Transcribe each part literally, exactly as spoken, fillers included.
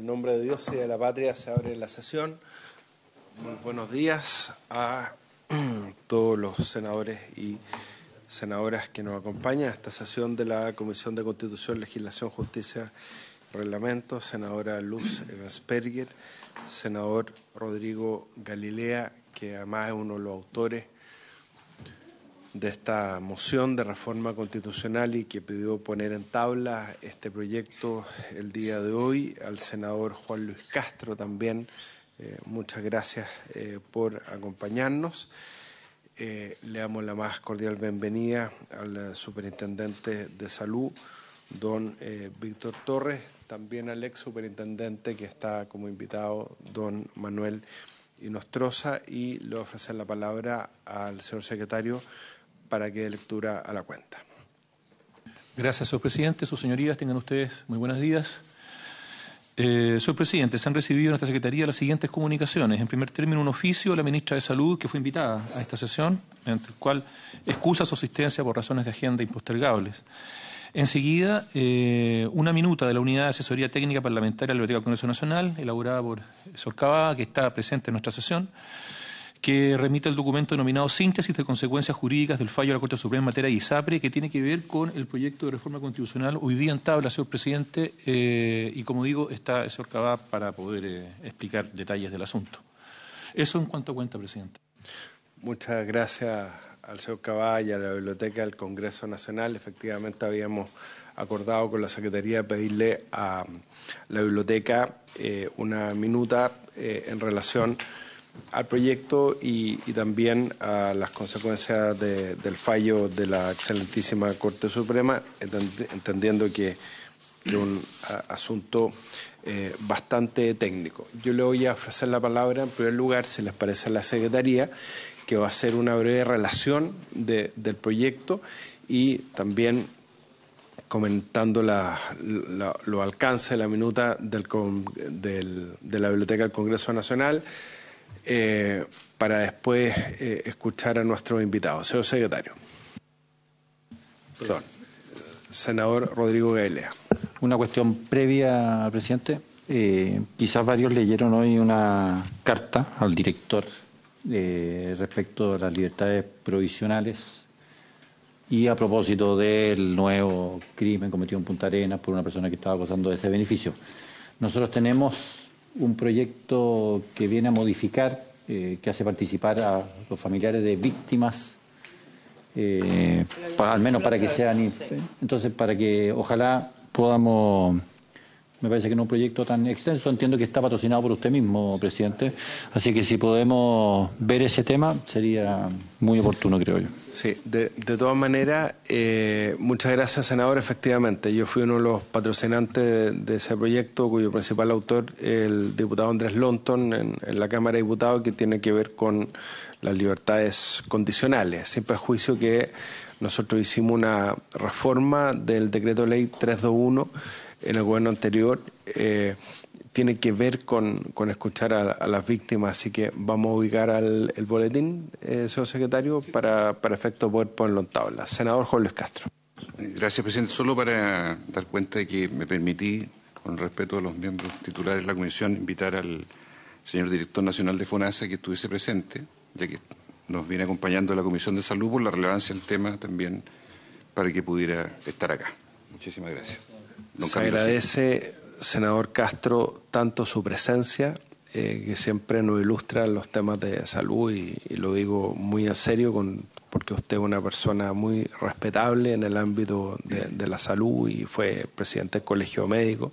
nombre de Dios y de la patria se abre la sesión. Muy buenos días a todos los senadores y senadoras que nos acompañan a esta sesión de la Comisión de Constitución, Legislación, Justicia y Reglamento. Senadora Luz Evansperger, senador Rodrigo Galilea, que además es uno de los autores de esta moción de reforma constitucional y que pidió poner en tabla este proyecto el día de hoy, al senador Juan Luis Castro también. Eh, muchas gracias eh, por acompañarnos. Eh, le damos la más cordial bienvenida al superintendente de salud, don eh, Víctor Torres, también al ex superintendente que está como invitado, don Manuel Inostroza, y le ofrecer la palabra al señor secretario para que dé lectura a la cuenta. Gracias, señor presidente. Sus señorías, tengan ustedes muy buenos días. Eh, señor presidente, se han recibido en nuestra secretaría las siguientes comunicaciones. En primer término, un oficio de la ministra de Salud que fue invitada a esta sesión, en el cual excusa su asistencia por razones de agenda impostergables. Enseguida, eh, una minuta de la Unidad de Asesoría Técnica Parlamentaria de la Biblioteca del Congreso Nacional, elaborada por el señor Cavada, que está presente en nuestra sesión, que remite el documento denominado Síntesis de Consecuencias Jurídicas del Fallo de la Corte Suprema en materia de ISAPRE, que tiene que ver con el proyecto de reforma constitucional hoy día en tabla, señor presidente, eh, y como digo, está el señor Cavada para poder eh, explicar detalles del asunto. Eso en cuanto a cuenta, presidente. Muchas gracias al señor Cavada y a la Biblioteca del Congreso Nacional. Efectivamente, habíamos acordado con la Secretaría pedirle a la Biblioteca eh, una minuta eh, en relación al proyecto y, y también a las consecuencias de, del fallo de la excelentísima Corte Suprema, entendiendo que es un a, asunto eh, bastante técnico. Yo le voy a ofrecer la palabra en primer lugar, si les parece, a la Secretaría, que va a hacer una breve relación de, del proyecto y también comentando la, la, los alcances de la minuta del, del, de la Biblioteca del Congreso Nacional, Eh, para después eh, escuchar a nuestros invitados. Señor secretario. Perdón. Senador Rodrigo Galilea. Una cuestión previa, presidente. Eh, quizás varios leyeron hoy una carta al director eh, respecto de las libertades provisionales y a propósito del nuevo crimen cometido en Punta Arenas por una persona que estaba gozando de ese beneficio. Nosotros tenemos un proyecto que viene a modificar, eh, que hace participar a los familiares de víctimas, eh, para, al menos para que sean, entonces para que ojalá podamos, me parece que no es un proyecto tan extenso, entiendo que está patrocinado por usted mismo, presidente, así que si podemos ver ese tema sería muy oportuno, creo yo. Sí, de, de todas maneras, eh, muchas gracias, senador. Efectivamente, yo fui uno de los patrocinantes de, de ese proyecto, cuyo principal autor, el diputado Andrés Lonton, en, en la Cámara de Diputados, que tiene que ver con las libertades condicionales, sin perjuicio que nosotros hicimos una reforma del decreto ley trescientos veintiuno en el gobierno anterior, eh, tiene que ver con, con escuchar a, a las víctimas, así que vamos a ubicar al, el boletín, eh, señor secretario, para, para efecto poder ponerlo en tabla. Senador Juan Luis Castro. Gracias, presidente. Solo para dar cuenta de que me permití, con respeto a los miembros titulares de la comisión, invitar al señor director nacional de FONASA que estuviese presente, ya que nos viene acompañando la Comisión de Salud por la relevancia del tema también, para que pudiera estar acá. Muchísimas gracias. Don Se agradece, senador Castro, tanto su presencia, eh, que siempre nos ilustra en los temas de salud, y, y lo digo muy en serio, con, porque usted es una persona muy respetable en el ámbito de, de la salud y fue presidente del Colegio Médico.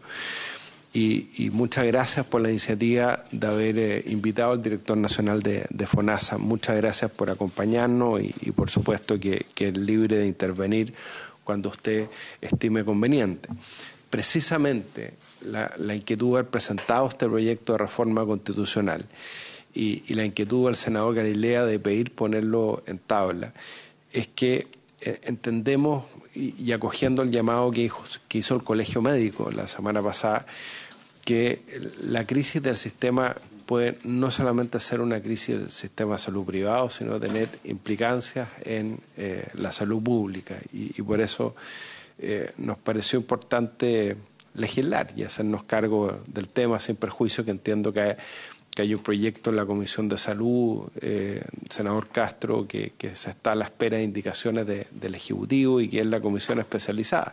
Y, y muchas gracias por la iniciativa de haber eh, invitado al director nacional de, de FONASA. Muchas gracias por acompañarnos y, y por supuesto que, que es libre de intervenir cuando usted estime conveniente. Precisamente la, la inquietud de haber presentado este proyecto de reforma constitucional y, y la inquietud del senador Galilea de pedir ponerlo en tabla es que eh, entendemos, y, y acogiendo el llamado que hizo, que hizo el Colegio Médico la semana pasada, que la crisis del sistema puede no solamente ser una crisis del sistema de salud privado, sino tener implicancias en eh, la salud pública. Y, y por eso eh, nos pareció importante legislar y hacernos cargo del tema, sin perjuicio que entiendo que hay, que hay un proyecto en la Comisión de Salud, eh, senador Castro, que, que se está a la espera de indicaciones de, del Ejecutivo y que es la comisión especializada.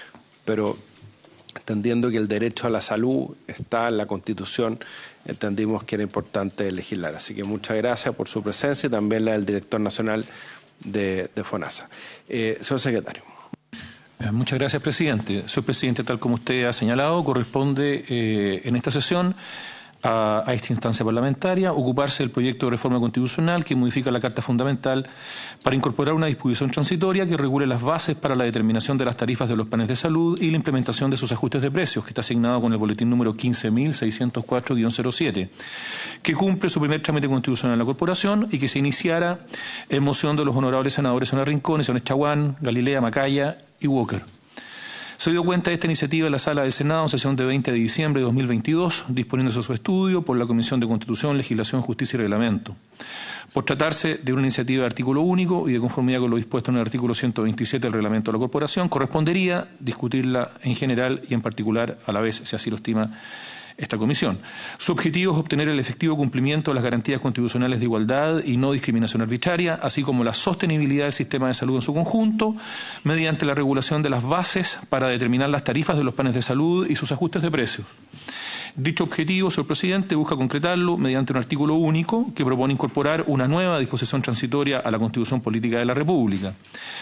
Pero entendiendo que el derecho a la salud está en la Constitución, entendimos que era importante legislar. Así que muchas gracias por su presencia y también la del director nacional de, de FONASA. Eh, señor secretario. Muchas gracias, presidente. Señor presidente, tal como usted ha señalado, corresponde eh, en esta sesión a, a esta instancia parlamentaria ocuparse del proyecto de reforma constitucional que modifica la Carta Fundamental para incorporar una disposición transitoria que regule las bases para la determinación de las tarifas de los planes de salud y la implementación de sus ajustes de precios, que está asignado con el boletín número quince mil seiscientos cuatro guión cero siete, que cumple su primer trámite constitucional en la corporación y que se iniciara en moción de los honorables senadores Zona Rincón, señores Chaguán, Galilea, Macaya y Walker. Se dio cuenta de esta iniciativa en la Sala del Senado en sesión de veinte de diciembre de dos mil veintidós, disponiéndose su estudio por la Comisión de Constitución, Legislación, Justicia y Reglamento. Por tratarse de una iniciativa de artículo único y de conformidad con lo dispuesto en el artículo ciento veintisiete del Reglamento de la Corporación, correspondería discutirla en general y en particular a la vez, si así lo estima esta comisión. Su objetivo es obtener el efectivo cumplimiento de las garantías constitucionales de igualdad y no discriminación arbitraria, así como la sostenibilidad del sistema de salud en su conjunto, mediante la regulación de las bases para determinar las tarifas de los planes de salud y sus ajustes de precios. Dicho objetivo, señor presidente, busca concretarlo mediante un artículo único que propone incorporar una nueva disposición transitoria a la Constitución Política de la República.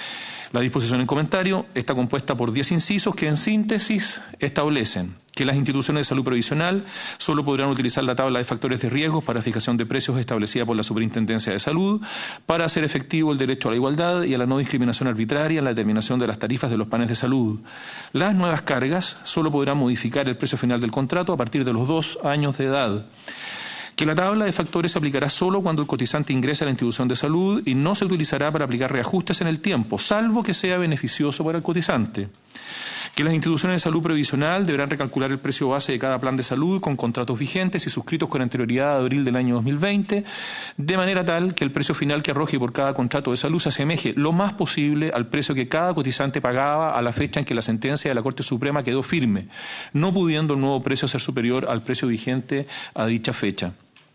La disposición en comentario está compuesta por diez incisos que, en síntesis, establecen que las instituciones de salud provisional solo podrán utilizar la tabla de factores de riesgo para fijación de precios establecida por la Superintendencia de Salud para hacer efectivo el derecho a la igualdad y a la no discriminación arbitraria en la determinación de las tarifas de los planes de salud. Las nuevas cargas solo podrán modificar el precio final del contrato a partir de los dos años de edad. Que la tabla de factores se aplicará solo cuando el cotizante ingrese a la institución de salud y no se utilizará para aplicar reajustes en el tiempo, salvo que sea beneficioso para el cotizante. Que las instituciones de salud previsional deberán recalcular el precio base de cada plan de salud con contratos vigentes y suscritos con anterioridad a abril del año dos mil veinte, de manera tal que el precio final que arroje por cada contrato de salud se asemeje lo más posible al precio que cada cotizante pagaba a la fecha en que la sentencia de la Corte Suprema quedó firme, no pudiendo el nuevo precio ser superior al precio vigente a dicha fecha.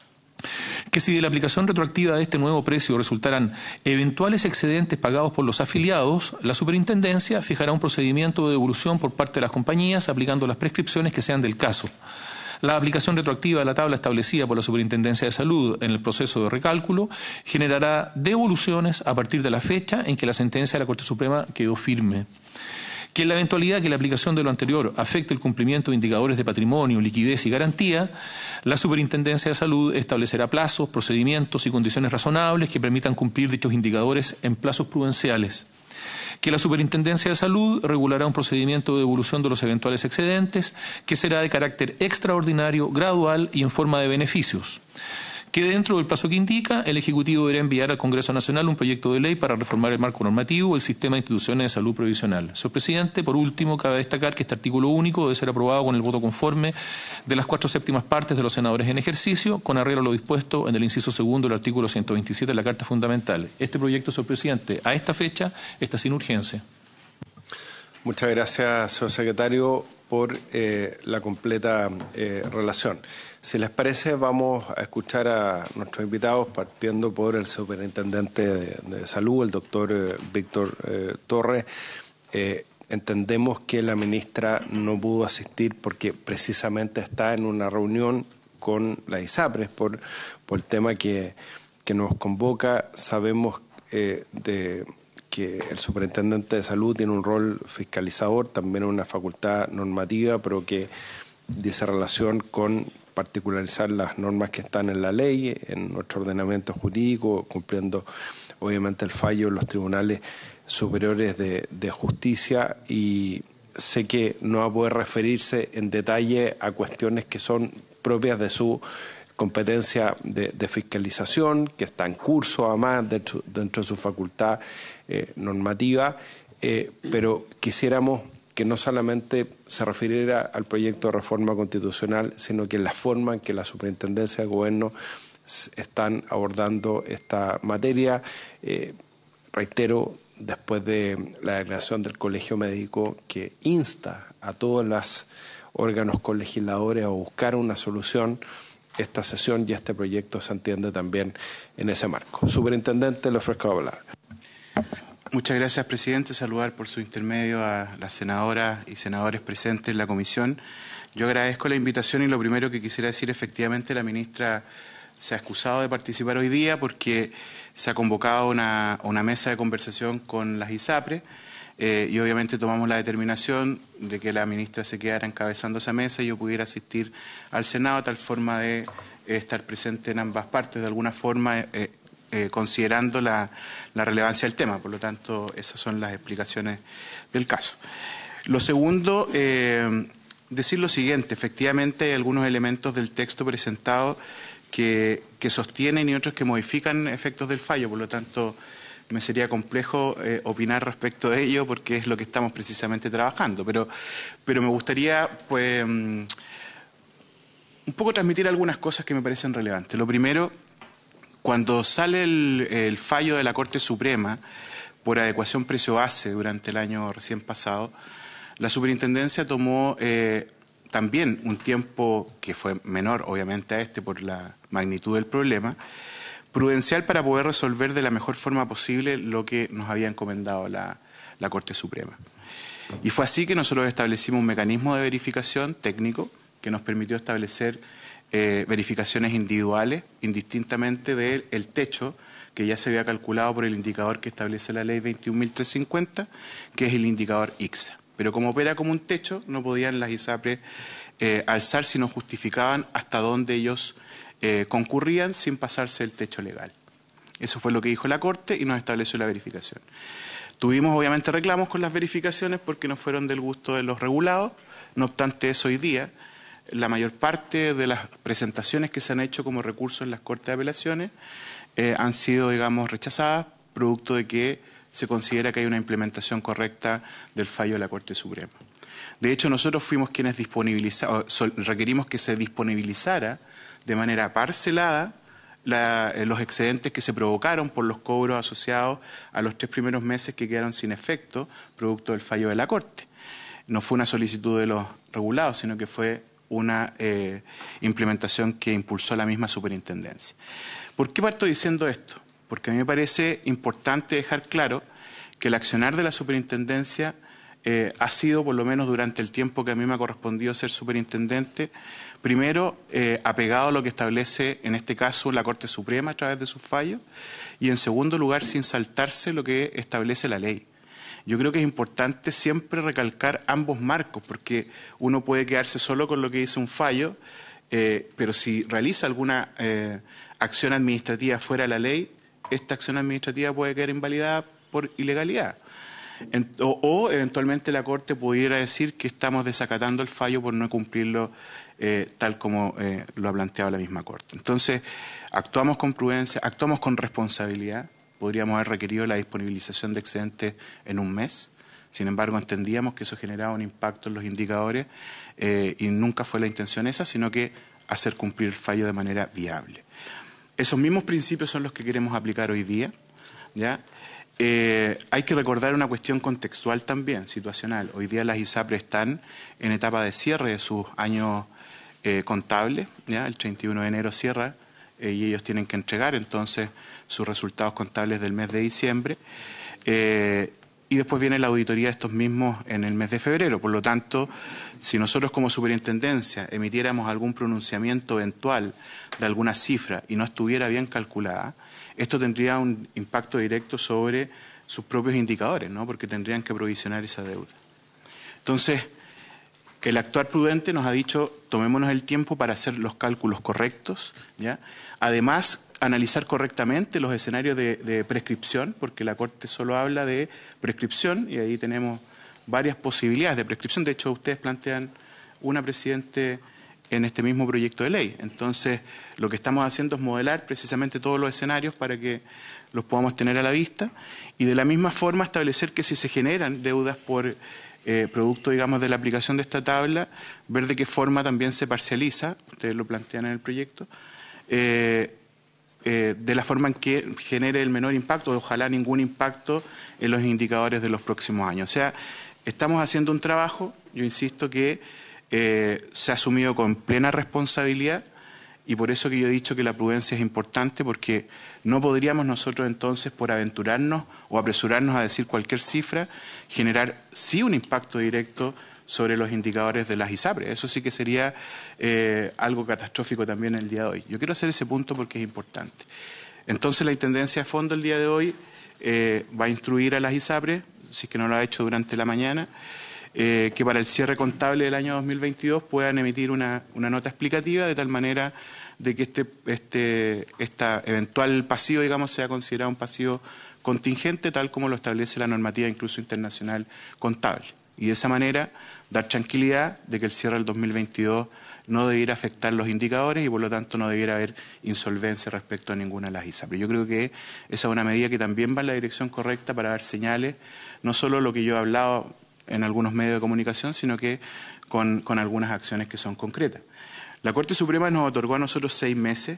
Que si de la aplicación retroactiva de este nuevo precio resultaran eventuales excedentes pagados por los afiliados, la Superintendencia fijará un procedimiento de devolución por parte de las compañías aplicando las prescripciones que sean del caso. La aplicación retroactiva de la tabla establecida por la Superintendencia de Salud en el proceso de recálculo generará devoluciones a partir de la fecha en que la sentencia de la Corte Suprema quedó firme. Que en la eventualidad que la aplicación de lo anterior afecte el cumplimiento de indicadores de patrimonio, liquidez y garantía, la Superintendencia de Salud establecerá plazos, procedimientos y condiciones razonables que permitan cumplir dichos indicadores en plazos prudenciales. Que la Superintendencia de Salud regulará un procedimiento de devolución de los eventuales excedentes que será de carácter extraordinario, gradual y en forma de beneficios. Que dentro del plazo que indica, el Ejecutivo deberá enviar al Congreso Nacional un proyecto de ley para reformar el marco normativo del sistema de instituciones de salud provisional. Señor presidente, por último, cabe destacar que este artículo único debe ser aprobado con el voto conforme de las cuatro séptimas partes de los senadores en ejercicio, con arreglo a lo dispuesto en el inciso segundo del artículo ciento veintisiete de la Carta Fundamental. Este proyecto, señor presidente, a esta fecha está sin urgencia. Muchas gracias, señor secretario, por eh, la completa eh, relación. Si les parece, vamos a escuchar a nuestros invitados, partiendo por el superintendente de, de salud, el doctor eh, Víctor eh, Torres. Eh, entendemos que la ministra no pudo asistir porque precisamente está en una reunión con la ISAPRES por, por el tema que, que nos convoca. Sabemos eh, de que el superintendente de salud tiene un rol fiscalizador, también una facultad normativa, pero que dice relación con particularizar las normas que están en la ley, en nuestro ordenamiento jurídico, cumpliendo obviamente el fallo en los tribunales superiores de, de justicia, y sé que no va a poder referirse en detalle a cuestiones que son propias de su competencia de, de fiscalización, que está en curso además dentro, dentro de su facultad eh, normativa, eh, pero quisiéramos que no solamente se refiriera al proyecto de reforma constitucional, sino que la forma en que la Superintendencia de Gobierno están abordando esta materia. Eh, reitero, después de la declaración del Colegio Médico que insta a todas las órganos colegisladores a buscar una solución, esta sesión y este proyecto se entiende también en ese marco. Superintendente, le ofrezco la palabra. Muchas gracias, presidente. Saludar por su intermedio a las senadoras y senadores presentes en la comisión. Yo agradezco la invitación y lo primero que quisiera decir, efectivamente, la ministra se ha excusado de participar hoy día porque se ha convocado una, una mesa de conversación con las ISAPRES eh, y obviamente tomamos la determinación de que la ministra se quedara encabezando esa mesa y yo pudiera asistir al Senado de tal forma de eh, estar presente en ambas partes, de alguna forma eh, eh, considerando la, la relevancia del tema. Por lo tanto, esas son las explicaciones del caso. Lo segundo, eh, decir lo siguiente, efectivamente hay algunos elementos del texto presentado Que, que sostienen y otros que modifican efectos del fallo, por lo tanto me sería complejo eh, opinar respecto de ello porque es lo que estamos precisamente trabajando, pero, pero me gustaría pues um, un poco transmitir algunas cosas que me parecen relevantes. Lo primero, cuando sale el, el fallo de la Corte Suprema por adecuación precio-base durante el año recién pasado, la Superintendencia tomó eh, también un tiempo que fue menor, obviamente, a este por la magnitud del problema, prudencial para poder resolver de la mejor forma posible lo que nos había encomendado la, la Corte Suprema. Y fue así que nosotros establecimos un mecanismo de verificación técnico que nos permitió establecer eh, verificaciones individuales, indistintamente del el techo que ya se había calculado por el indicador que establece la ley veintiún mil trescientos cincuenta, que es el indicador I C S A. Pero como opera como un techo, no podían las ISAPRES eh, alzar si no justificaban hasta dónde ellos eh, concurrían sin pasarse el techo legal. Eso fue lo que dijo la Corte y nos estableció la verificación. Tuvimos obviamente reclamos con las verificaciones porque no fueron del gusto de los regulados. No obstante eso, hoy día la mayor parte de las presentaciones que se han hecho como recursos en las Cortes de Apelaciones eh, han sido, digamos, rechazadas, producto de que se considera que hay una implementación correcta del fallo de la Corte Suprema. De hecho, nosotros fuimos quienes disponibiliza, requerimos que se disponibilizara de manera parcelada la, los excedentes que se provocaron por los cobros asociados a los tres primeros meses que quedaron sin efecto, producto del fallo de la Corte. No fue una solicitud de los regulados, sino que fue una eh, implementación que impulsó la misma Superintendencia. ¿Por qué parto diciendo esto? Porque a mí me parece importante dejar claro que el accionar de la Superintendencia eh, ha sido, por lo menos durante el tiempo que a mí me ha correspondido ser superintendente, primero eh, apegado a lo que establece, en este caso, la Corte Suprema a través de sus fallos, y en segundo lugar, sin saltarse lo que establece la ley. Yo creo que es importante siempre recalcar ambos marcos, porque uno puede quedarse solo con lo que dice un fallo, eh, pero si realiza alguna eh, acción administrativa fuera de la ley, esta acción administrativa puede quedar invalidada por ilegalidad. En, o, o eventualmente la Corte pudiera decir que estamos desacatando el fallo por no cumplirlo eh, tal como eh, lo ha planteado la misma Corte. Entonces, actuamos con prudencia, actuamos con responsabilidad. Podríamos haber requerido la disponibilización de excedentes en un mes. Sin embargo, entendíamos que eso generaba un impacto en los indicadores eh, y nunca fue la intención esa, sino que hacer cumplir el fallo de manera viable. Esos mismos principios son los que queremos aplicar hoy día, ¿ya? Eh, hay que recordar una cuestión contextual también, situacional. Hoy día las ISAPRES están en etapa de cierre de sus años eh, contables, ¿ya? El treinta y uno de enero cierra eh, y ellos tienen que entregar entonces sus resultados contables del mes de diciembre. Eh, y después viene la auditoría de estos mismos en el mes de febrero. Por lo tanto, si nosotros como superintendencia emitiéramos algún pronunciamiento eventual de alguna cifra y no estuviera bien calculada, esto tendría un impacto directo sobre sus propios indicadores, ¿no? Porque tendrían que provisionar esa deuda. Entonces, el actuar prudente nos ha dicho, tomémonos el tiempo para hacer los cálculos correctos, ¿ya? Además, analizar correctamente los escenarios de, de prescripción, porque la Corte solo habla de prescripción y ahí tenemos varias posibilidades de prescripción. De hecho, ustedes plantean una, presidente, en este mismo proyecto de ley. Entonces, lo que estamos haciendo es modelar precisamente todos los escenarios para que los podamos tener a la vista y de la misma forma establecer que si se generan deudas por eh, producto, digamos, de la aplicación de esta tabla, ver de qué forma también se parcializa, ustedes lo plantean en el proyecto, eh, Eh, de la forma en que genere el menor impacto, ojalá ningún impacto en los indicadores de los próximos años. O sea, estamos haciendo un trabajo, yo insisto que eh, se ha asumido con plena responsabilidad y por eso que yo he dicho que la prudencia es importante, porque no podríamos nosotros entonces, por aventurarnos o apresurarnos a decir cualquier cifra, generar sí un impacto directo sobre los indicadores de las ISAPRES. Eso sí que sería eh, algo catastrófico también el día de hoy. Yo quiero hacer ese punto porque es importante. Entonces la Intendencia de Fondo el día de hoy eh, va a instruir a las ISAPRES, si es que no lo ha hecho durante la mañana, eh, que para el cierre contable del año dos mil veintidós puedan emitir una, una nota explicativa de tal manera de que este, este esta eventual pasivo, digamos, sea considerado un pasivo contingente, tal como lo establece la normativa incluso internacional contable. Y de esa manera dar tranquilidad de que el cierre del dos mil veintidós no debiera afectar los indicadores y por lo tanto no debiera haber insolvencia respecto a ninguna de las ISAPRES. Yo creo que esa es una medida que también va en la dirección correcta para dar señales, no solo lo que yo he hablado en algunos medios de comunicación, sino que con, con algunas acciones que son concretas. La Corte Suprema nos otorgó a nosotros seis meses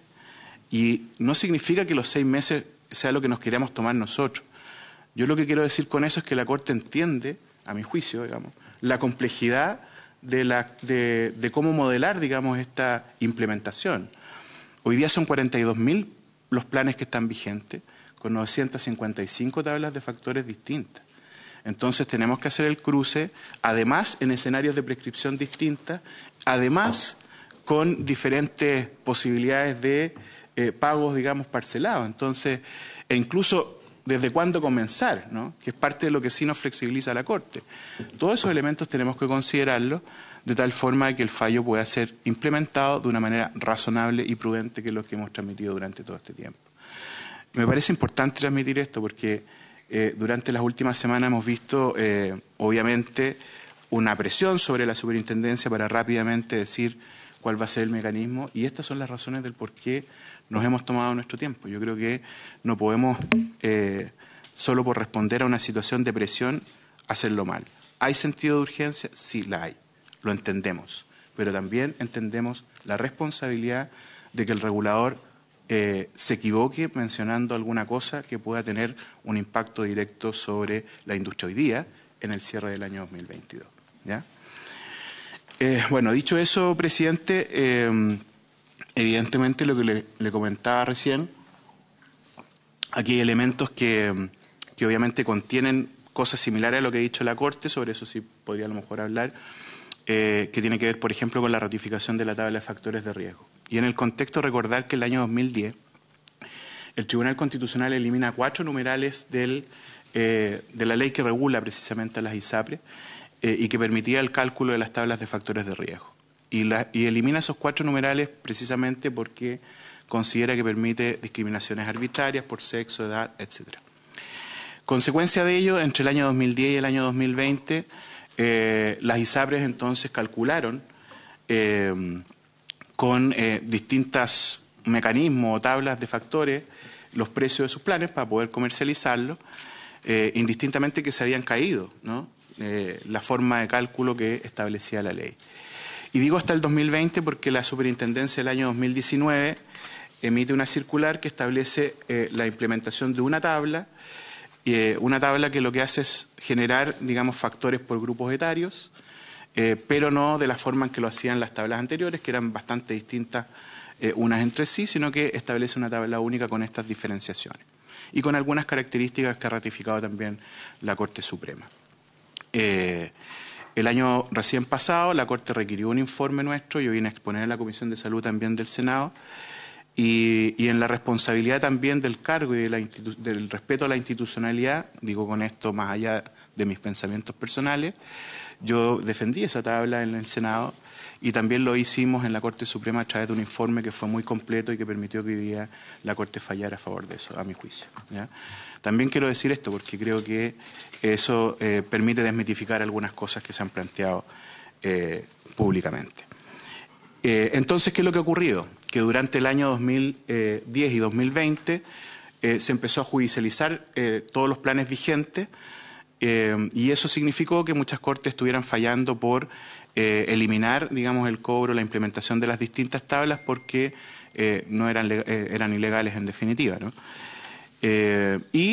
y no significa que los seis meses sea lo que nos queramos tomar nosotros. Yo lo que quiero decir con eso es que la Corte entiende, a mi juicio, digamos, la complejidad de, la, de, de cómo modelar, digamos, esta implementación. Hoy día son cuarenta y dos mil los planes que están vigentes, con novecientas cincuenta y cinco tablas de factores distintas. Entonces tenemos que hacer el cruce, además en escenarios de prescripción distintas, además con diferentes posibilidades de eh, pagos, digamos, parcelados. Entonces, e incluso desde cuándo comenzar, ¿no? Que es parte de lo que sí nos flexibiliza la Corte. Todos esos elementos tenemos que considerarlos de tal forma que el fallo pueda ser implementado de una manera razonable y prudente, que es lo que hemos transmitido durante todo este tiempo. Me parece importante transmitir esto porque eh, durante las últimas semanas hemos visto, eh, obviamente, una presión sobre la superintendencia para rápidamente decir cuál va a ser el mecanismo, y estas son las razones del por qué nos hemos tomado nuestro tiempo. Yo creo que no podemos, eh, solo por responder a una situación de presión, hacerlo mal. ¿Hay sentido de urgencia? Sí, la hay. Lo entendemos. Pero también entendemos la responsabilidad de que el regulador eh, se equivoque mencionando alguna cosa que pueda tener un impacto directo sobre la industria hoy día en el cierre del año dos mil veintidós. ¿Ya? Eh, bueno, dicho eso, presidente, eh, evidentemente lo que le, le comentaba recién, aquí hay elementos que, que obviamente contienen cosas similares a lo que ha dicho la Corte, sobre eso sí podría a lo mejor hablar, eh, que tiene que ver, por ejemplo, con la ratificación de la tabla de factores de riesgo. Y en el contexto recordar que el año dos mil diez el Tribunal Constitucional elimina cuatro numerales del, eh, de la ley que regula precisamente a las ISAPRES, Eh, y que permitía el cálculo de las tablas de factores de riesgo. Y, la, y elimina esos cuatro numerales precisamente porque considera que permite discriminaciones arbitrarias por sexo, edad, etcétera. Consecuencia de ello, entre el año dos mil diez y el año dos mil veinte, eh, las ISAPRES entonces calcularon eh, con eh, distintos mecanismos o tablas de factores los precios de sus planes para poder comercializarlos, eh, indistintamente que se habían caído, ¿no? Eh, la forma de cálculo que establecía la ley. Y digo hasta el dos mil veinte porque la Superintendencia del año dos mil diecinueve emite una circular que establece eh, la implementación de una tabla, eh, una tabla que lo que hace es generar, digamos, factores por grupos etarios, eh, pero no de la forma en que lo hacían las tablas anteriores, que eran bastante distintas eh, unas entre sí, sino que establece una tabla única con estas diferenciaciones y con algunas características que ha ratificado también la Corte Suprema. Eh, el año recién pasado la Corte requirió un informe nuestro, yo vine a exponer en la Comisión de Salud también del Senado, y, y en la responsabilidad también del cargo y de la del respeto a la institucionalidad, digo con esto más allá de mis pensamientos personales, yo defendí esa tabla en el Senado y también lo hicimos en la Corte Suprema a través de un informe que fue muy completo y que permitió que hoy día la Corte fallara a favor de eso, a mi juicio, ¿ya? También quiero decir esto porque creo que eso eh, permite desmitificar algunas cosas que se han planteado eh, públicamente. Eh, entonces, ¿qué es lo que ha ocurrido? Que durante el año dos mil diez y dos mil veinte eh, se empezó a judicializar eh, todos los planes vigentes eh, y eso significó que muchas cortes estuvieran fallando por eh, eliminar, digamos, el cobro, la implementación de las distintas tablas porque eh, no eran, eh, eran ilegales en definitiva, ¿no? Eh, y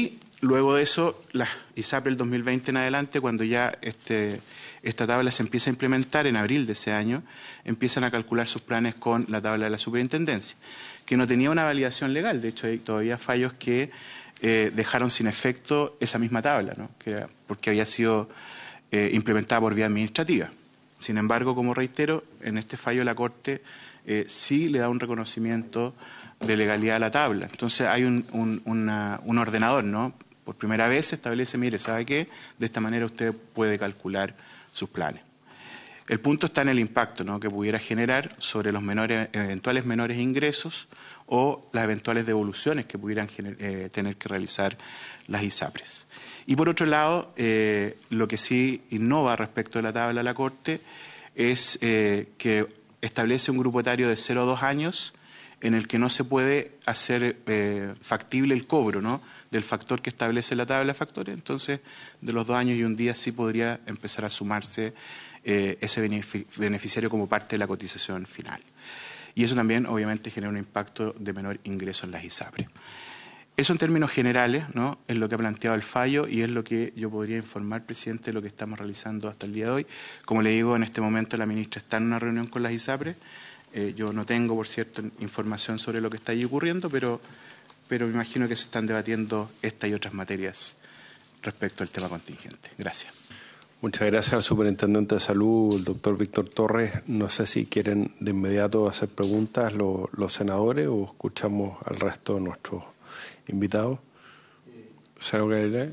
luego de eso, las ISAPRE el dos mil veinte en adelante, cuando ya este, esta tabla se empieza a implementar en abril de ese año, empiezan a calcular sus planes con la tabla de la superintendencia, que no tenía una validación legal. De hecho, hay todavía fallos que eh, dejaron sin efecto esa misma tabla, ¿no? Que era porque había sido eh, implementada por vía administrativa. Sin embargo, como reitero, en este fallo la Corte eh, sí le da un reconocimiento de legalidad a la tabla. Entonces hay un, un, una, un ordenador, ¿no? Por primera vez se establece, mire, ¿sabe qué? De esta manera usted puede calcular sus planes. El punto está en el impacto, ¿no?, que pudiera generar sobre los menores, eventuales menores ingresos o las eventuales devoluciones que pudieran eh, tener que realizar las ISAPRES. Y por otro lado, eh, lo que sí innova respecto de la tabla de la Corte es eh, que establece un grupo etario de cero a dos años en el que no se puede hacer eh, factible el cobro, ¿no?, del factor que establece la tabla de factores. Entonces, de los dos años y un día sí podría empezar a sumarse eh, ese beneficiario como parte de la cotización final. Y eso también, obviamente, genera un impacto de menor ingreso en las ISAPRES. Eso en términos generales, ¿no?, es lo que ha planteado el fallo y es lo que yo podría informar, presidente, de lo que estamos realizando hasta el día de hoy. Como le digo, en este momento la ministra está en una reunión con las ISAPRES. Eh, yo no tengo, por cierto, información sobre lo que está allí ocurriendo, pero, pero me imagino que se están debatiendo esta y otras materias respecto al tema contingente. Gracias. Muchas gracias al superintendente de salud, el doctor Víctor Torres. No sé si quieren de inmediato hacer preguntas los, los senadores o escuchamos al resto de nuestros invitados. Senador Galilea.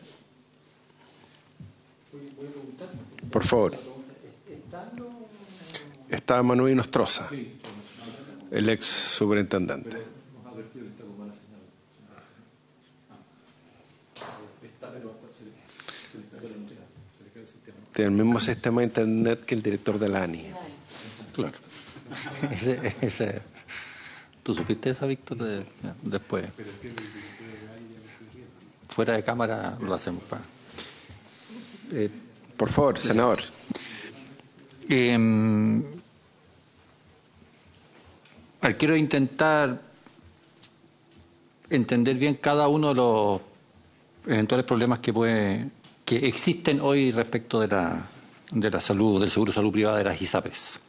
Por favor. Está Manuel Nostroza, el ex superintendente. Tiene el mismo sistema de internet que el director de la A N I. Claro. ese, ese, ¿Tú supiste esa, Víctor? De, después. Fuera de cámara lo hacemos. Pa. Eh, Por favor, senador. Eh, quiero intentar entender bien cada uno de los eventuales problemas que puede, que existen hoy respecto de la, de la salud, del seguro de salud privada de las ISAPRES.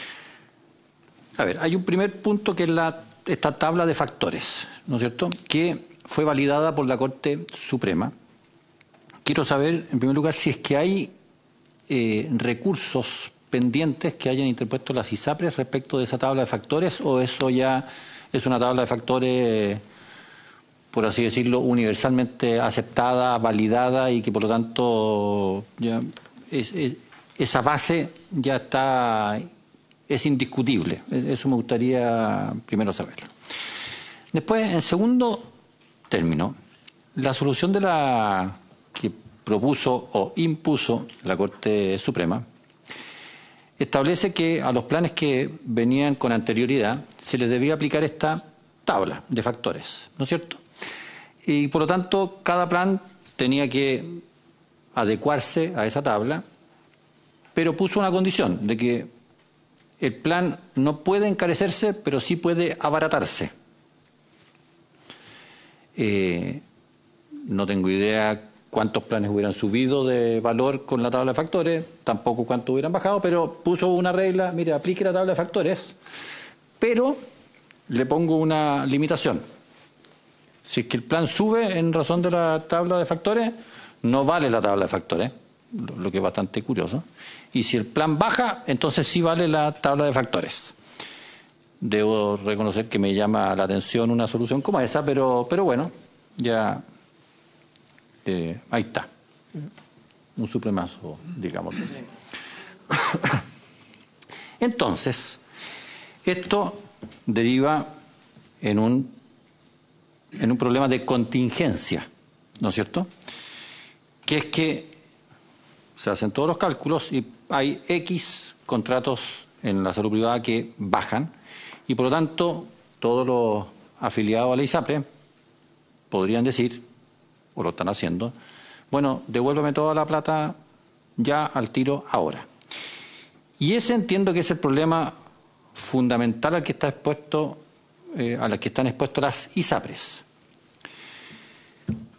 A ver, hay un primer punto que es la, esta tabla de factores, ¿no es cierto?, que fue validada por la Corte Suprema. Quiero saber, en primer lugar, si es que hay eh, recursos pendientes que hayan interpuesto las ISAPRES respecto de esa tabla de factores, o eso ya es una tabla de factores, por así decirlo, universalmente aceptada, validada y que por lo tanto ya es, es, esa base ya está, es indiscutible. Eso me gustaría primero saberlo. Después, en segundo término, la solución de la que propuso o impuso la Corte Suprema establece que a los planes que venían con anterioridad se les debía aplicar esta tabla de factores, ¿no es cierto? Y por lo tanto, cada plan tenía que adecuarse a esa tabla, pero puso una condición de que el plan no puede encarecerse, pero sí puede abaratarse. Eh, no tengo idea cuántos planes hubieran subido de valor con la tabla de factores, tampoco cuántos hubieran bajado, pero puso una regla, mire, aplique la tabla de factores, pero le pongo una limitación. Si es que el plan sube en razón de la tabla de factores, no vale la tabla de factores, lo que es bastante curioso. Y si el plan baja, entonces sí vale la tabla de factores. Debo reconocer que me llama la atención una solución como esa, pero, pero bueno, ya eh, ahí está. Un supremazo, digamos. Entonces, esto deriva en un, en un problema de contingencia, ¿no es cierto? Que es que se hacen todos los cálculos y hay X contratos en la salud privada que bajan y por lo tanto todos los afiliados a la ISAPRE podrían decir, o lo están haciendo, bueno, devuélveme toda la plata ya al tiro ahora. Y ese entiendo que es el problema fundamental al que está expuesto, eh, a la que están expuestos las ISAPRES.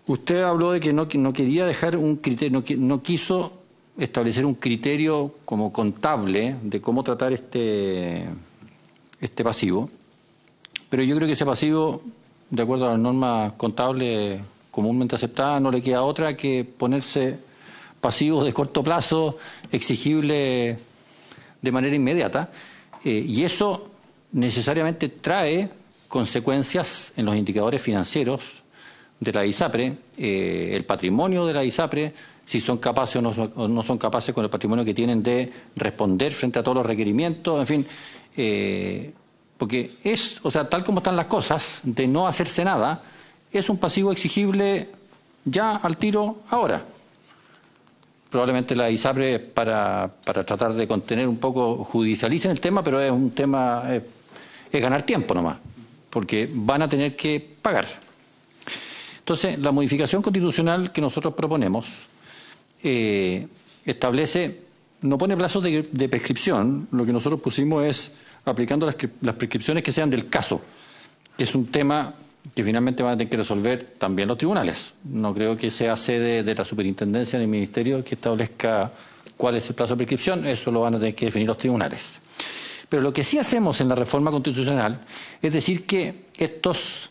Usted habló de que no, no quería dejar un criterio, no, no quiso establecer un criterio como contable de cómo tratar este, este pasivo, pero yo creo que ese pasivo, de acuerdo a las normas contables comúnmente aceptadas, no le queda otra que ponerse pasivos de corto plazo, exigible de manera inmediata, eh, y eso necesariamente trae consecuencias en los indicadores financieros de la ISAPRE, eh, el patrimonio de la ISAPRE, si son capaces o no son, o no son capaces con el patrimonio que tienen de responder frente a todos los requerimientos, en fin, eh, porque es, o sea, tal como están las cosas, de no hacerse nada, es un pasivo exigible ya al tiro ahora. Probablemente la ISAPRE para, para tratar de contener un poco, judicialicen el tema, pero es un tema, es, es ganar tiempo nomás, porque van a tener que pagar. Entonces, la modificación constitucional que nosotros proponemos eh, establece, no pone plazos de, de prescripción, lo que nosotros pusimos es aplicando las, las prescripciones que sean del caso, que es un tema que finalmente van a tener que resolver también los tribunales. No creo que sea sede de la superintendencia del ministerio que establezca cuál es el plazo de prescripción, eso lo van a tener que definir los tribunales. Pero lo que sí hacemos en la reforma constitucional es decir que estos,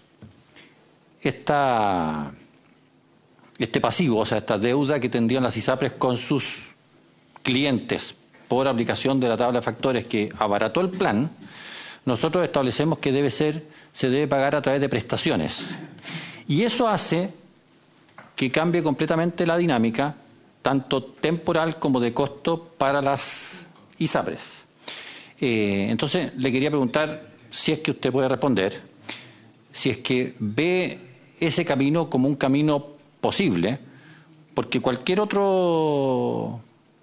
esta, este pasivo, o sea, esta deuda que tendrían las ISAPRES con sus clientes por aplicación de la tabla de factores que abarató el plan, nosotros establecemos que debe ser, se debe pagar a través de prestaciones. Y eso hace que cambie completamente la dinámica, tanto temporal como de costo para las ISAPRES. Eh, entonces, le quería preguntar, si es que usted puede responder, si es que ve ese camino como un camino posible, porque cualquier otro,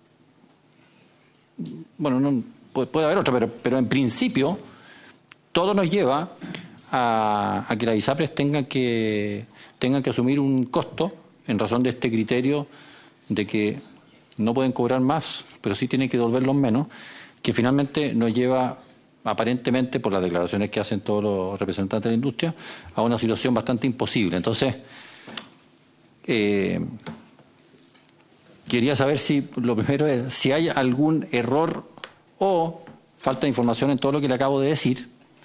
bueno, no, puede, puede haber otro, pero, pero en principio todo nos lleva a, a que las ISAPRES tengan que, tengan que asumir un costo en razón de este criterio de que no pueden cobrar más, pero sí tienen que devolverlos menos, que finalmente nos lleva, aparentemente, por las declaraciones que hacen todos los representantes de la industria, a una situación bastante imposible. Entonces, eh, quería saber si, lo primero es, si hay algún error o falta de información en todo lo que le acabo de decir.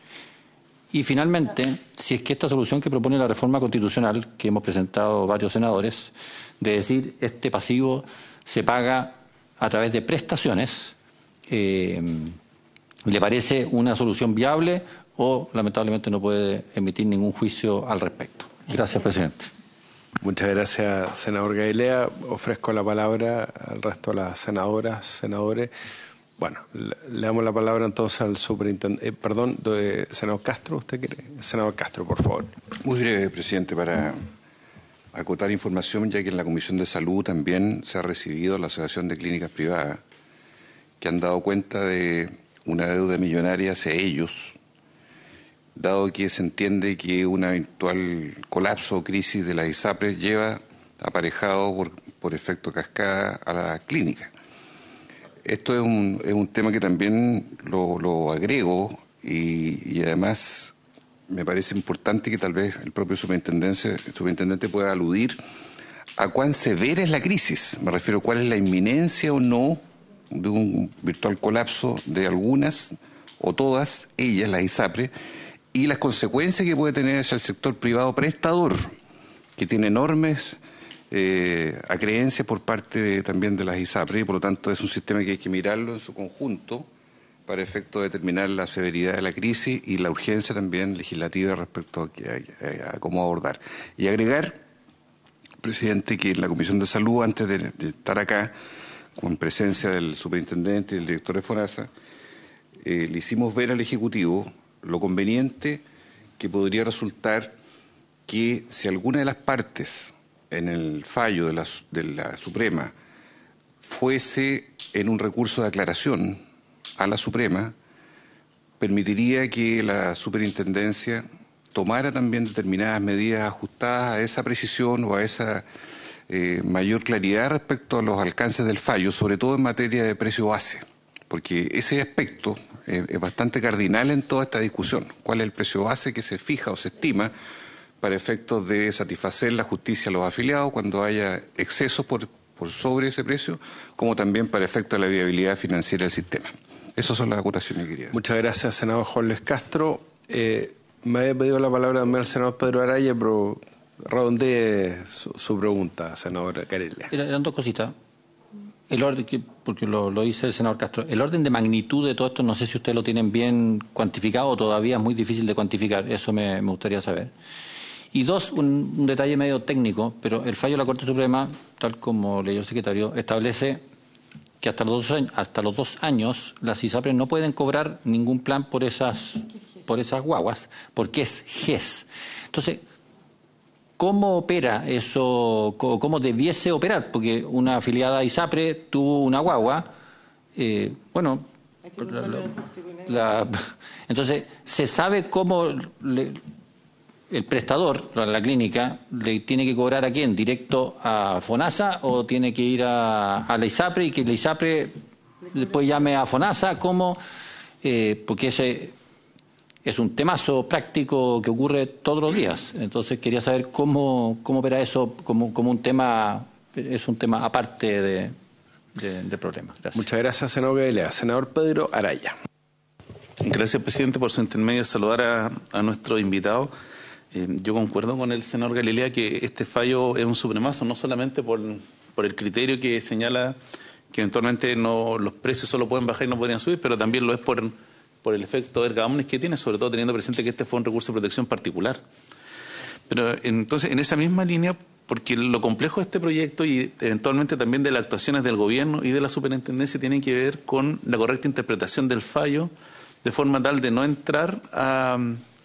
Y finalmente, si es que esta solución que propone la reforma constitucional, que hemos presentado varios senadores, de decir este pasivo se paga a través de prestaciones, eh, ¿le parece una solución viable o lamentablemente no puede emitir ningún juicio al respecto? Gracias, presidente. Muchas gracias, senador Gailea. Ofrezco la palabra al resto de las senadoras, senadores. Bueno, le, le damos la palabra entonces al superintendente. Eh, perdón, de, senador Castro, ¿usted quiere? Senador Castro, por favor. Muy breve, presidente, para acotar información, ya que en la Comisión de Salud también se ha recibido la Asociación de Clínicas Privadas, que han dado cuenta de una deuda millonaria hacia ellos, dado que se entiende que un eventual colapso o crisis de la ISAPRES lleva aparejado por, por efecto cascada a la clínica. Esto es un, es un tema que también lo, lo agrego y, y además me parece importante que tal vez el propio superintendente, el superintendente pueda aludir a cuán severa es la crisis. Me refiero a cuál es la inminencia o no de un virtual colapso de algunas o todas ellas, las ISAPRES, y las consecuencias que puede tener hacia el sector privado prestador, que tiene enormes eh, acreencias por parte de, también de las ISAPRES, y por lo tanto es un sistema que hay que mirarlo en su conjunto para efecto de determinar la severidad de la crisis y la urgencia también legislativa respecto a, a, a, a cómo abordar. Y agregar, presidente, que en la Comisión de Salud, antes de, de estar acá, con presencia del superintendente y del director de FONASA, eh, le hicimos ver al Ejecutivo lo conveniente que podría resultar que si alguna de las partes en el fallo de la, de la Suprema fuese en un recurso de aclaración a la Suprema, permitiría que la superintendencia tomara también determinadas medidas ajustadas a esa precisión o a esa eh, mayor claridad respecto a los alcances del fallo, sobre todo en materia de precio base, porque ese aspecto eh, es bastante cardinal en toda esta discusión. ¿Cuál es el precio base que se fija o se estima para efectos de satisfacer la justicia a los afiliados cuando haya excesos por, por sobre ese precio, como también para efectos de la viabilidad financiera del sistema. Esas son las acotaciones que quería. Muchas gracias, senador Juan Luis Castro. Eh, me había pedido la palabra también el senador Pedro Araya, pero redondee su, su pregunta, senador Carelia. Eran dos cositas. El orden, porque lo, lo dice el senador Castro, el orden de magnitud de todo esto, no sé si ustedes lo tienen bien cuantificado o todavía es muy difícil de cuantificar, eso me, me gustaría saber. Y dos, un, un detalle medio técnico, pero el fallo de la Corte Suprema, tal como leyó el secretario, establece que hasta los dos años, hasta los dos años las ISAPRES no pueden cobrar ningún plan por esas, por esas guaguas, porque es G E S. Entonces, ¿cómo opera eso? ¿Cómo debiese operar? Porque una afiliada a ISAPRE tuvo una guagua, eh, bueno, la, la, entonces, ¿se sabe cómo le, el prestador, la, la clínica, le tiene que cobrar a quién? ¿Directo a FONASA o tiene que ir a, a la ISAPRE y que la ISAPRE después llame a FONASA? ¿Cómo? Eh, porque ese... es un temazo práctico que ocurre todos los días. Entonces quería saber cómo, cómo opera eso como, como un tema, es un tema aparte de, de, de problemas. Gracias. Muchas gracias, senador Gailea. Senador Pedro Araya. Gracias, presidente, por su intermedio. Saludar a, a nuestro invitado. Eh, yo concuerdo con el senador Galilea que este fallo es un supremazo, no solamente por, por el criterio que señala que eventualmente no, los precios solo pueden bajar y no podrían subir, pero también lo es por... por el efecto erga omnes que tiene, sobre todo teniendo presente que este fue un recurso de protección particular. Pero entonces, en esa misma línea, porque lo complejo de este proyecto y eventualmente también de las actuaciones del gobierno y de la superintendencia tienen que ver con la correcta interpretación del fallo, de forma tal de no entrar a,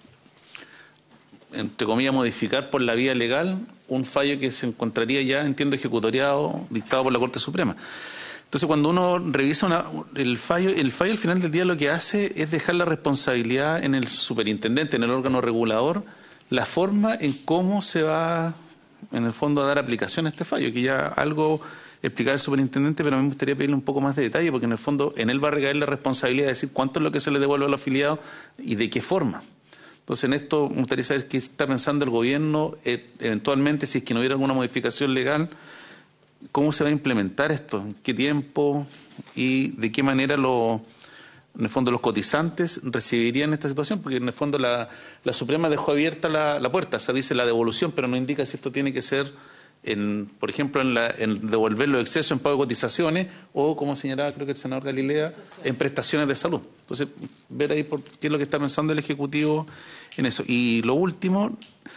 entre comillas, modificar por la vía legal un fallo que se encontraría ya, entiendo, ejecutoriado, dictado por la Corte Suprema. Entonces, cuando uno revisa una, el fallo, el fallo al final del día lo que hace es dejar la responsabilidad en el superintendente, en el órgano regulador, la forma en cómo se va, en el fondo, a dar aplicación a este fallo, que ya algo explicaba el superintendente, pero a mí me gustaría pedirle un poco más de detalle, porque en el fondo en él va a recaer la responsabilidad de decir cuánto es lo que se le devuelve a los afiliados y de qué forma. Entonces, en esto me gustaría saber qué está pensando el gobierno, eh, eventualmente, si es que no hubiera alguna modificación legal, ¿cómo se va a implementar esto? ¿En qué tiempo? ¿Y de qué manera lo, en el fondo los cotizantes recibirían esta situación? Porque en el fondo la, la Suprema dejó abierta la, la puerta, o sea, dice la devolución, pero no indica si esto tiene que ser, en, por ejemplo, en, la, en devolver los excesos en pago de cotizaciones o, como señalaba creo que el senador Galilea, en prestaciones de salud. Entonces, ver ahí por qué es lo que está pensando el Ejecutivo en eso. Y lo último,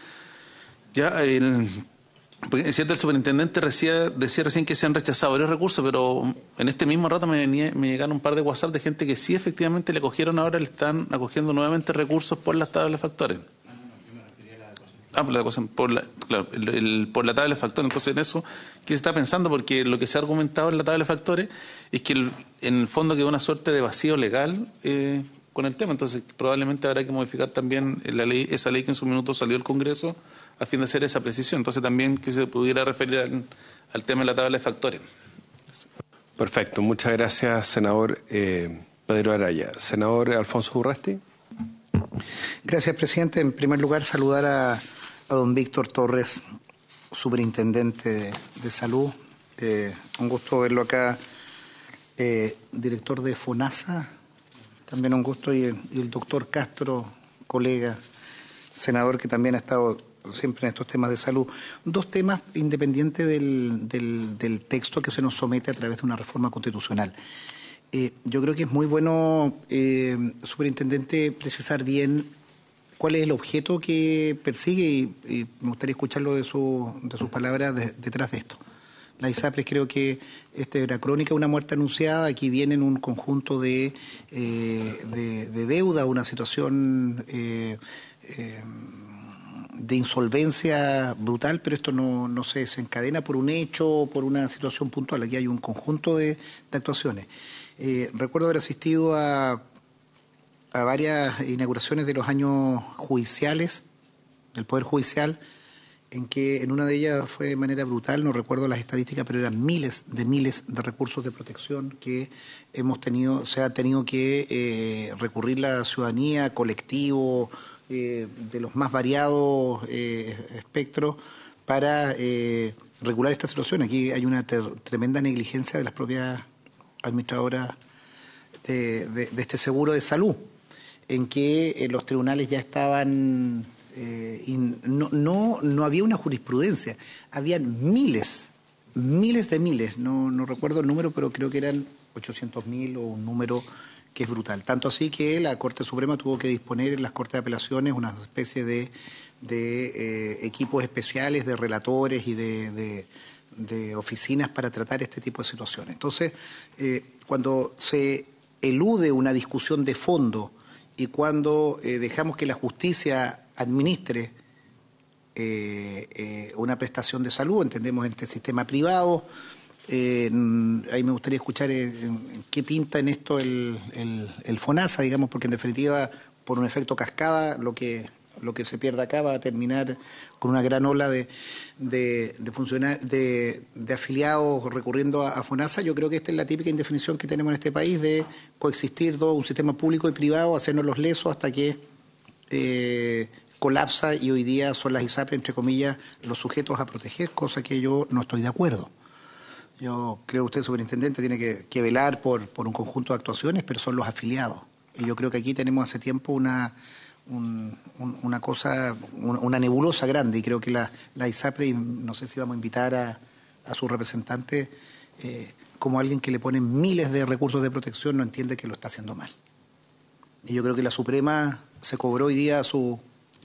ya el... Porque es cierto, el superintendente decía, decía recién que se han rechazado varios recursos, pero en este mismo rato me, venía, me llegaron un par de WhatsApp de gente que sí efectivamente le cogieron ahora, le están acogiendo nuevamente recursos por las tablas factores. Ah, por la, por la, claro, el, el, por la tabla de factores. Entonces, en eso, ¿qué se está pensando? Porque lo que se ha argumentado en la tabla de factores es que el, en el fondo quedó una suerte de vacío legal eh, con el tema. Entonces, probablemente habrá que modificar también la ley, esa ley que en su minuto salió del Congreso, a fin de hacer esa precisión. Entonces también que se pudiera referir al, al tema de la tabla de factores. Perfecto. Muchas gracias, senador eh, Pedro Araya. Senador Alfonso Urresti. Gracias, presidente. En primer lugar, saludar a, a don Víctor Torres, superintendente de, de salud. Eh, un gusto verlo acá. Eh, director de FONASA, también un gusto. Y el, y el doctor Castro, colega, senador que también ha estado siempre en estos temas de salud. Dos temas independientes del, del, del texto que se nos somete a través de una reforma constitucional. Eh, yo creo que es muy bueno, eh, superintendente, precisar bien cuál es el objeto que persigue y, y me gustaría escucharlo de, su, de sus palabras de, detrás de esto. La ISAPRES, creo que esta era crónica de una muerte anunciada. Aquí viene un conjunto de, eh, de, de deuda, una situación eh, eh, de insolvencia brutal, pero esto no, no se desencadena por un hecho o por una situación puntual. Aquí hay un conjunto de, de actuaciones. Eh, recuerdo haber asistido a, a varias inauguraciones de los años judiciales, del Poder Judicial, en que en una de ellas fue de manera brutal, no recuerdo las estadísticas, pero eran miles de miles de recursos de protección que hemos tenido, se ha tenido que eh, recurrir la ciudadanía, colectivo, eh, de los más variados eh, espectros para eh, regular esta situación. Aquí hay una tremenda negligencia de las propias administradoras de, de, de este seguro de salud, en que eh, los tribunales ya estaban, eh, in, no, no, no había una jurisprudencia, habían miles, miles de miles, no, no recuerdo el número, pero creo que eran ochocientos mil o un número que es brutal. Tanto así que la Corte Suprema tuvo que disponer en las Cortes de Apelaciones una especie de, de eh, equipos especiales, de relatores y de, de, de oficinas para tratar este tipo de situaciones. Entonces, eh, cuando se elude una discusión de fondo y cuando eh, dejamos que la justicia administre eh, eh, una prestación de salud, entendemos en este sistema privado, Eh, ahí me gustaría escuchar eh, qué pinta en esto el, el, el FONASA, digamos, porque en definitiva, por un efecto cascada, lo que lo que se pierda acá va a terminar con una gran ola de, de, de, funcionar, de, de afiliados recurriendo a, a FONASA. Yo creo que esta es la típica indefinición que tenemos en este país de coexistir todo un sistema público y privado, hacernos los lesos hasta que eh, colapsa y hoy día son las ISAPRE, entre comillas, los sujetos a proteger, cosa que yo no estoy de acuerdo. Yo creo que usted, superintendente, tiene que, que velar por, por un conjunto de actuaciones, pero son los afiliados. Y yo creo que aquí tenemos hace tiempo una, un, un, una cosa, una, una nebulosa grande, y creo que la, la ISAPRE, y no sé si vamos a invitar a, a su representante, eh, como alguien que le pone miles de recursos de protección, no entiende que lo está haciendo mal. Y yo creo que la Suprema se cobró hoy día su,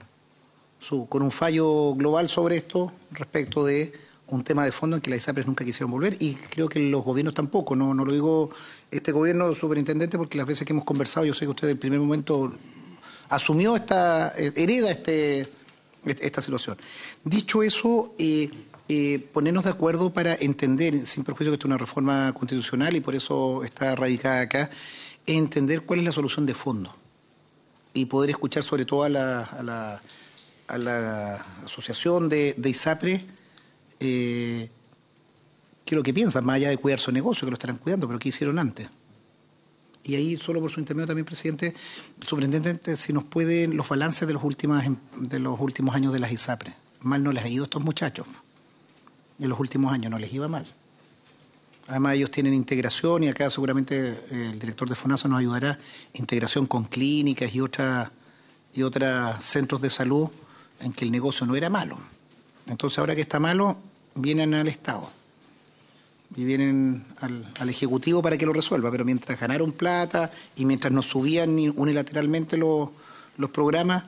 su con un fallo global sobre esto respecto de un tema de fondo en que las ISAPRES nunca quisieron volver, y creo que los gobiernos tampoco. No, no lo digo este gobierno, superintendente, porque las veces que hemos conversado, yo sé que usted en el primer momento asumió esta, hereda este, esta situación. Dicho eso, eh, eh, ponernos de acuerdo para entender, sin perjuicio que esto es una reforma constitucional y por eso está radicada acá, entender cuál es la solución de fondo y poder escuchar sobre todo a la, a la, a la asociación de, de ISAPRES, Eh, que lo que piensan, más allá de cuidar su negocio, que lo estarán cuidando, pero ¿qué hicieron antes? Y ahí, solo por su intermedio también, presidente, superintendente, si nos pueden los balances de los últimos, de los últimos años de las ISAPRES. Mal no les ha ido a estos muchachos. En los últimos años no les iba mal. Además, ellos tienen integración, y acá seguramente el director de FONASA nos ayudará, integración con clínicas y otras y otros centros de salud en que el negocio no era malo. Entonces, ahora que está malo, vienen al Estado y vienen al, al Ejecutivo para que lo resuelva. Pero mientras ganaron plata y mientras nos subían unilateralmente los, los programas,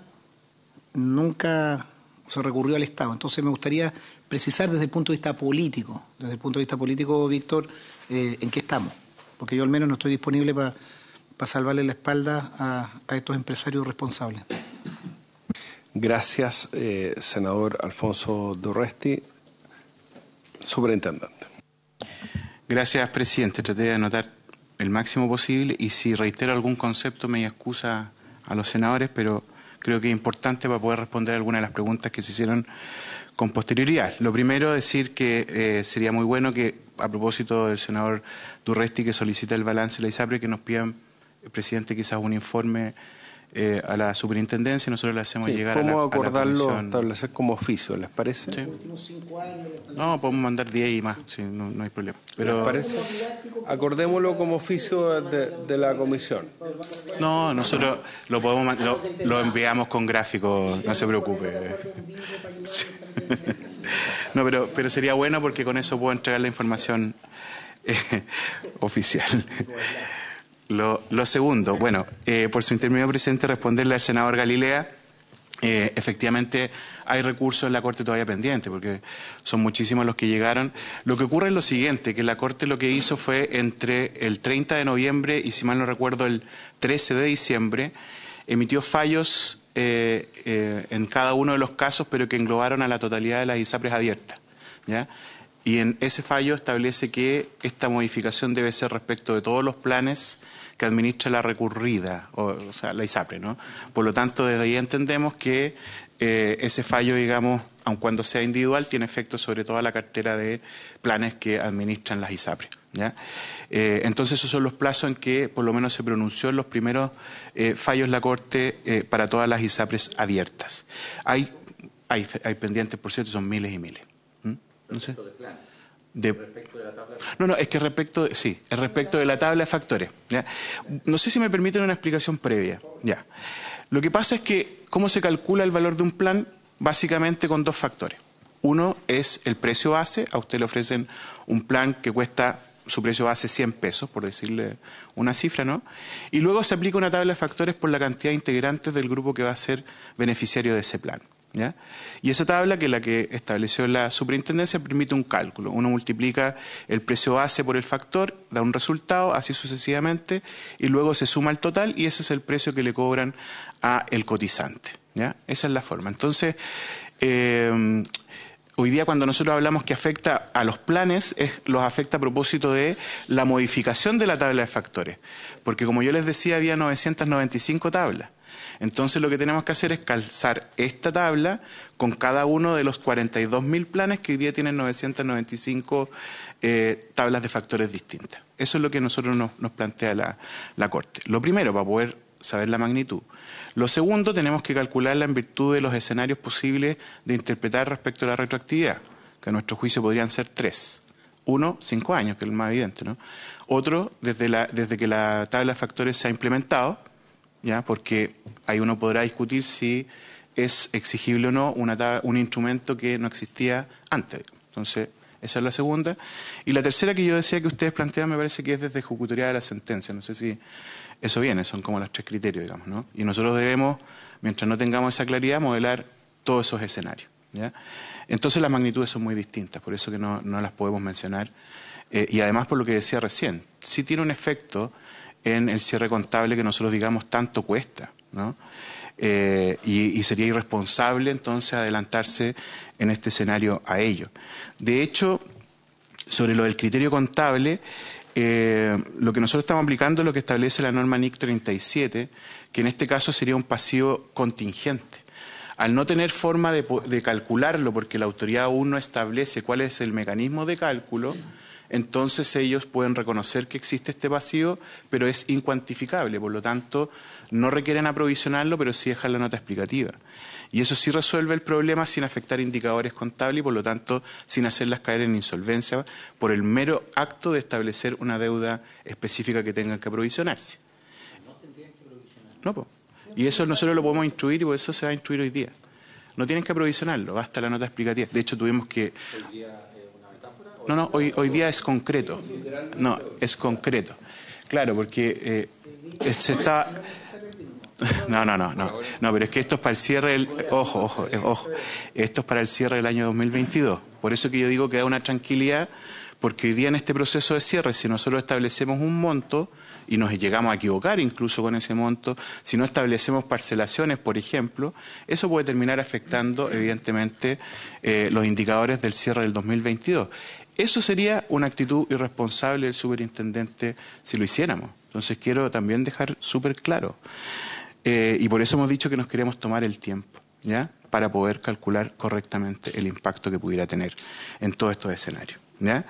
nunca se recurrió al Estado. Entonces, me gustaría precisar desde el punto de vista político, desde el punto de vista político, Víctor, eh, en qué estamos. Porque yo al menos no estoy disponible para pa salvarle la espalda a, a estos empresarios responsables. Gracias, eh, senador Alfonso Durresti. Superintendente. Gracias, presidente. Traté de anotar el máximo posible y si reitero algún concepto me excusa a los senadores, pero creo que es importante para poder responder algunas de las preguntas que se hicieron con posterioridad. Lo primero, decir que eh, sería muy bueno que, a propósito del senador Durresti, que solicita el balance de la ISAPRE, que nos pidan, presidente, quizás un informe Eh, a la superintendencia, nosotros le hacemos sí, llegar a la, ¿cómo acordarlo, a la establecer como oficio, les parece? Sí. No, podemos mandar diez y más, sí, no, no hay problema. Pero, ¿les parece? Acordémoslo como oficio de, de la comisión. No, nosotros lo podemos lo, lo enviamos con gráficos, no se preocupe. Sí. No, pero, pero sería bueno porque con eso puedo entregar la información eh, oficial. Lo, lo segundo, bueno, eh, por su intermedio, presidente, responderle al senador Galilea, eh, efectivamente hay recursos en la Corte todavía pendientes, porque son muchísimos los que llegaron. Lo que ocurre es lo siguiente, que la Corte lo que hizo fue entre el treinta de noviembre y, si mal no recuerdo, el trece de diciembre, emitió fallos eh, eh, en cada uno de los casos, pero que englobaron a la totalidad de las ISAPRES abiertas, ¿ya? Y en ese fallo establece que esta modificación debe ser respecto de todos los planes que administra la recurrida, o, o sea, la ISAPRE, ¿no? Por lo tanto, desde ahí entendemos que eh, ese fallo, digamos, aun cuando sea individual, tiene efecto sobre toda la cartera de planes que administran las ISAPRES, ¿ya? Eh, entonces esos son los plazos en que por lo menos se pronunció en los primeros eh, fallos la Corte eh, para todas las ISAPRES abiertas. Hay, hay, hay pendientes, por cierto, son miles y miles. ¿Mm? No sé. De, respecto de la tabla de... No, no, es que respecto de, sí, es respecto de la tabla de factores, ¿ya? No sé si me permiten una explicación previa. Ya. Lo que pasa es que cómo se calcula el valor de un plan, básicamente con dos factores. Uno es el precio base. A usted le ofrecen un plan que cuesta su precio base cien pesos, por decirle una cifra, ¿no? Y luego se aplica una tabla de factores por la cantidad de integrantes del grupo que va a ser beneficiario de ese plan, ¿ya? Y esa tabla, que es la que estableció la superintendencia, permite un cálculo. Uno multiplica el precio base por el factor, da un resultado, así sucesivamente, y luego se suma el total y ese es el precio que le cobran a el cotizante, ¿ya? Esa es la forma. Entonces, eh, hoy día cuando nosotros hablamos que afecta a los planes, es, los afecta a propósito de la modificación de la tabla de factores. Porque como yo les decía, había novecientas noventa y cinco tablas. Entonces lo que tenemos que hacer es calzar esta tabla con cada uno de los cuarenta y dos mil planes que hoy día tienen novecientas noventa y cinco eh, tablas de factores distintas. Eso es lo que nosotros nos, nos plantea la, la Corte. Lo primero, para poder saber la magnitud. Lo segundo, tenemos que calcularla en virtud de los escenarios posibles de interpretar respecto a la retroactividad, que a nuestro juicio podrían ser tres. Uno, cinco años, que es el más evidente, ¿no? Otro, desde, la, desde que la tabla de factores se ha implementado, ¿ya? Porque ahí uno podrá discutir si es exigible o no una, un instrumento que no existía antes. Entonces, esa es la segunda. Y la tercera que yo decía que ustedes plantean me parece que es desde ejecutoria de la sentencia. No sé si eso viene, son como los tres criterios, digamos, ¿no? Y nosotros debemos, mientras no tengamos esa claridad, modelar todos esos escenarios, ¿ya? Entonces las magnitudes son muy distintas, por eso que no, no las podemos mencionar. Eh, y además, por lo que decía recién, sí tiene un efecto en el cierre contable que nosotros digamos tanto cuesta, ¿no? Eh, y, y sería irresponsable entonces adelantarse en este escenario a ello. De hecho, sobre lo del criterio contable, eh, lo que nosotros estamos aplicando es lo que establece la norma N I C treinta y siete, que en este caso sería un pasivo contingente. Al no tener forma de, de calcularlo, porque la autoridad aún no establece cuál es el mecanismo de cálculo, entonces ellos pueden reconocer que existe este pasivo, pero es incuantificable, por lo tanto no requieren aprovisionarlo, pero sí dejar la nota explicativa. Y eso sí resuelve el problema sin afectar indicadores contables y por lo tanto sin hacerlas caer en insolvencia por el mero acto de establecer una deuda específica que tengan que aprovisionarse. No tendrían que aprovisionarlo. No, pues. Y eso nosotros lo podemos instruir y por eso se va a instruir hoy día. No tienen que aprovisionarlo, basta la nota explicativa. De hecho tuvimos que... No, no, hoy, hoy día es concreto. No, es concreto. Claro, porque eh, se está... No, no, no, no. No, pero es que esto es para el cierre del... Ojo, ojo, ojo. Esto es para el cierre del año dos mil veintidós. Por eso que yo digo que da una tranquilidad, porque hoy día en este proceso de cierre, si nosotros establecemos un monto y nos llegamos a equivocar incluso con ese monto, si no establecemos parcelaciones, por ejemplo, eso puede terminar afectando, evidentemente, eh, los indicadores del cierre del dos mil veintidós. Eso sería una actitud irresponsable del superintendente si lo hiciéramos. Entonces quiero también dejar súper claro. Eh, y por eso hemos dicho que nos queremos tomar el tiempo, ¿ya? Para poder calcular correctamente el impacto que pudiera tener en todos estos escenarios, ¿ya?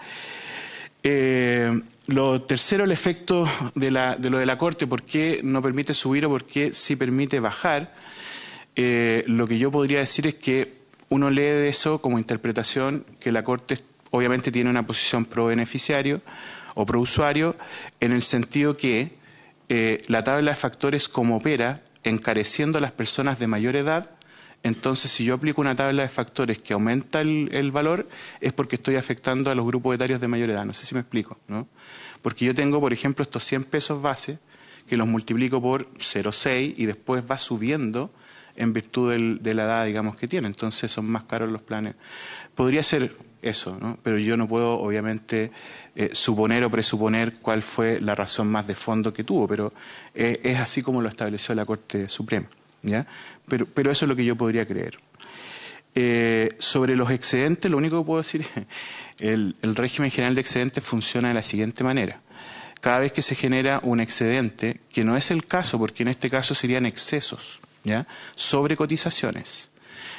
Eh, lo tercero, el efecto de, la, de lo de la Corte, ¿por qué no permite subir o por qué sí permite bajar? Eh, lo que yo podría decir es que uno lee de eso como interpretación que la Corte obviamente tiene una posición pro beneficiario o pro usuario, en el sentido que eh, la tabla de factores como opera encareciendo a las personas de mayor edad. Entonces, si yo aplico una tabla de factores que aumenta el, el valor, es porque estoy afectando a los grupos etarios de mayor edad. No sé si me explico, ¿no? Porque yo tengo, por ejemplo, estos cien pesos base, que los multiplico por cero coma seis y después va subiendo en virtud del, de la edad, digamos, que tiene. Entonces, son más caros los planes. Podría ser eso, ¿no? Pero yo no puedo, obviamente, eh, suponer o presuponer cuál fue la razón más de fondo que tuvo, pero eh, es así como lo estableció la Corte Suprema, ¿ya? Pero, pero eso es lo que yo podría creer. Eh, sobre los excedentes, lo único que puedo decir es el, el régimen general de excedentes funciona de la siguiente manera. Cada vez que se genera un excedente, que no es el caso, porque en este caso serían excesos, ¿ya? Sobre cotizaciones.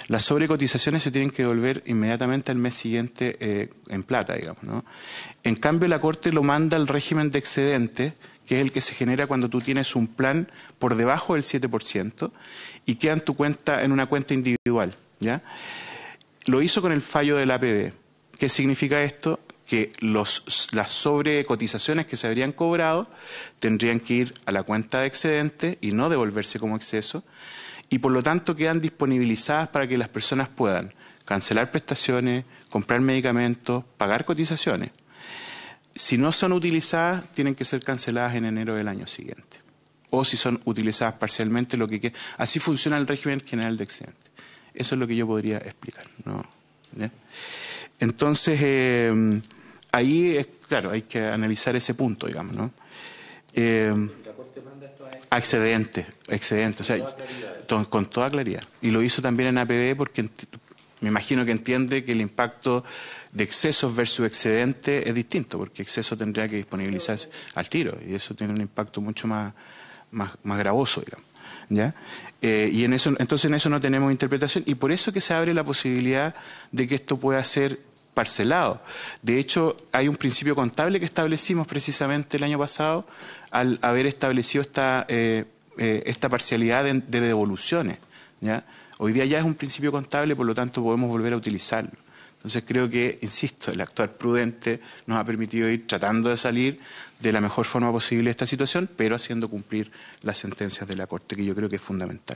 Las sobrecotizaciones se tienen que devolver inmediatamente al mes siguiente eh, en plata, digamos, ¿no? En cambio, la Corte lo manda al régimen de excedente, que es el que se genera cuando tú tienes un plan por debajo del siete por ciento y queda en tu cuenta, en una cuenta individual, ¿ya? Lo hizo con el fallo del A P B. ¿Qué significa esto? Que los, las sobrecotizaciones que se habrían cobrado tendrían que ir a la cuenta de excedente y no devolverse como exceso, y por lo tanto quedan disponibilizadas para que las personas puedan cancelar prestaciones, comprar medicamentos, pagar cotizaciones. Si no son utilizadas, tienen que ser canceladas en enero del año siguiente. O si son utilizadas parcialmente, lo que quede. Así funciona el régimen general de excedente. Eso es lo que yo podría explicar, ¿no? ¿Ya? Entonces, eh, ahí, es, claro, hay que analizar ese punto, digamos, ¿no? Eh, excedente, excedente, o sea, to, con toda claridad. Y lo hizo también en A P B porque me imagino que entiende que el impacto de excesos versus excedente es distinto, porque exceso tendría que disponibilizarse al tiro y eso tiene un impacto mucho más, más, más gravoso, digamos, ¿ya? Eh, y en eso, entonces en eso no tenemos interpretación y por eso que se abre la posibilidad de que esto pueda ser parcelado. De hecho, hay un principio contable que establecimos precisamente el año pasado al haber establecido esta, eh, eh, esta parcialidad de, de devoluciones, ¿ya? Hoy día ya es un principio contable, por lo tanto podemos volver a utilizarlo. Entonces creo que, insisto, el actuar prudente nos ha permitido ir tratando de salir de la mejor forma posible de esta situación, pero haciendo cumplir las sentencias de la Corte, que yo creo que es fundamental.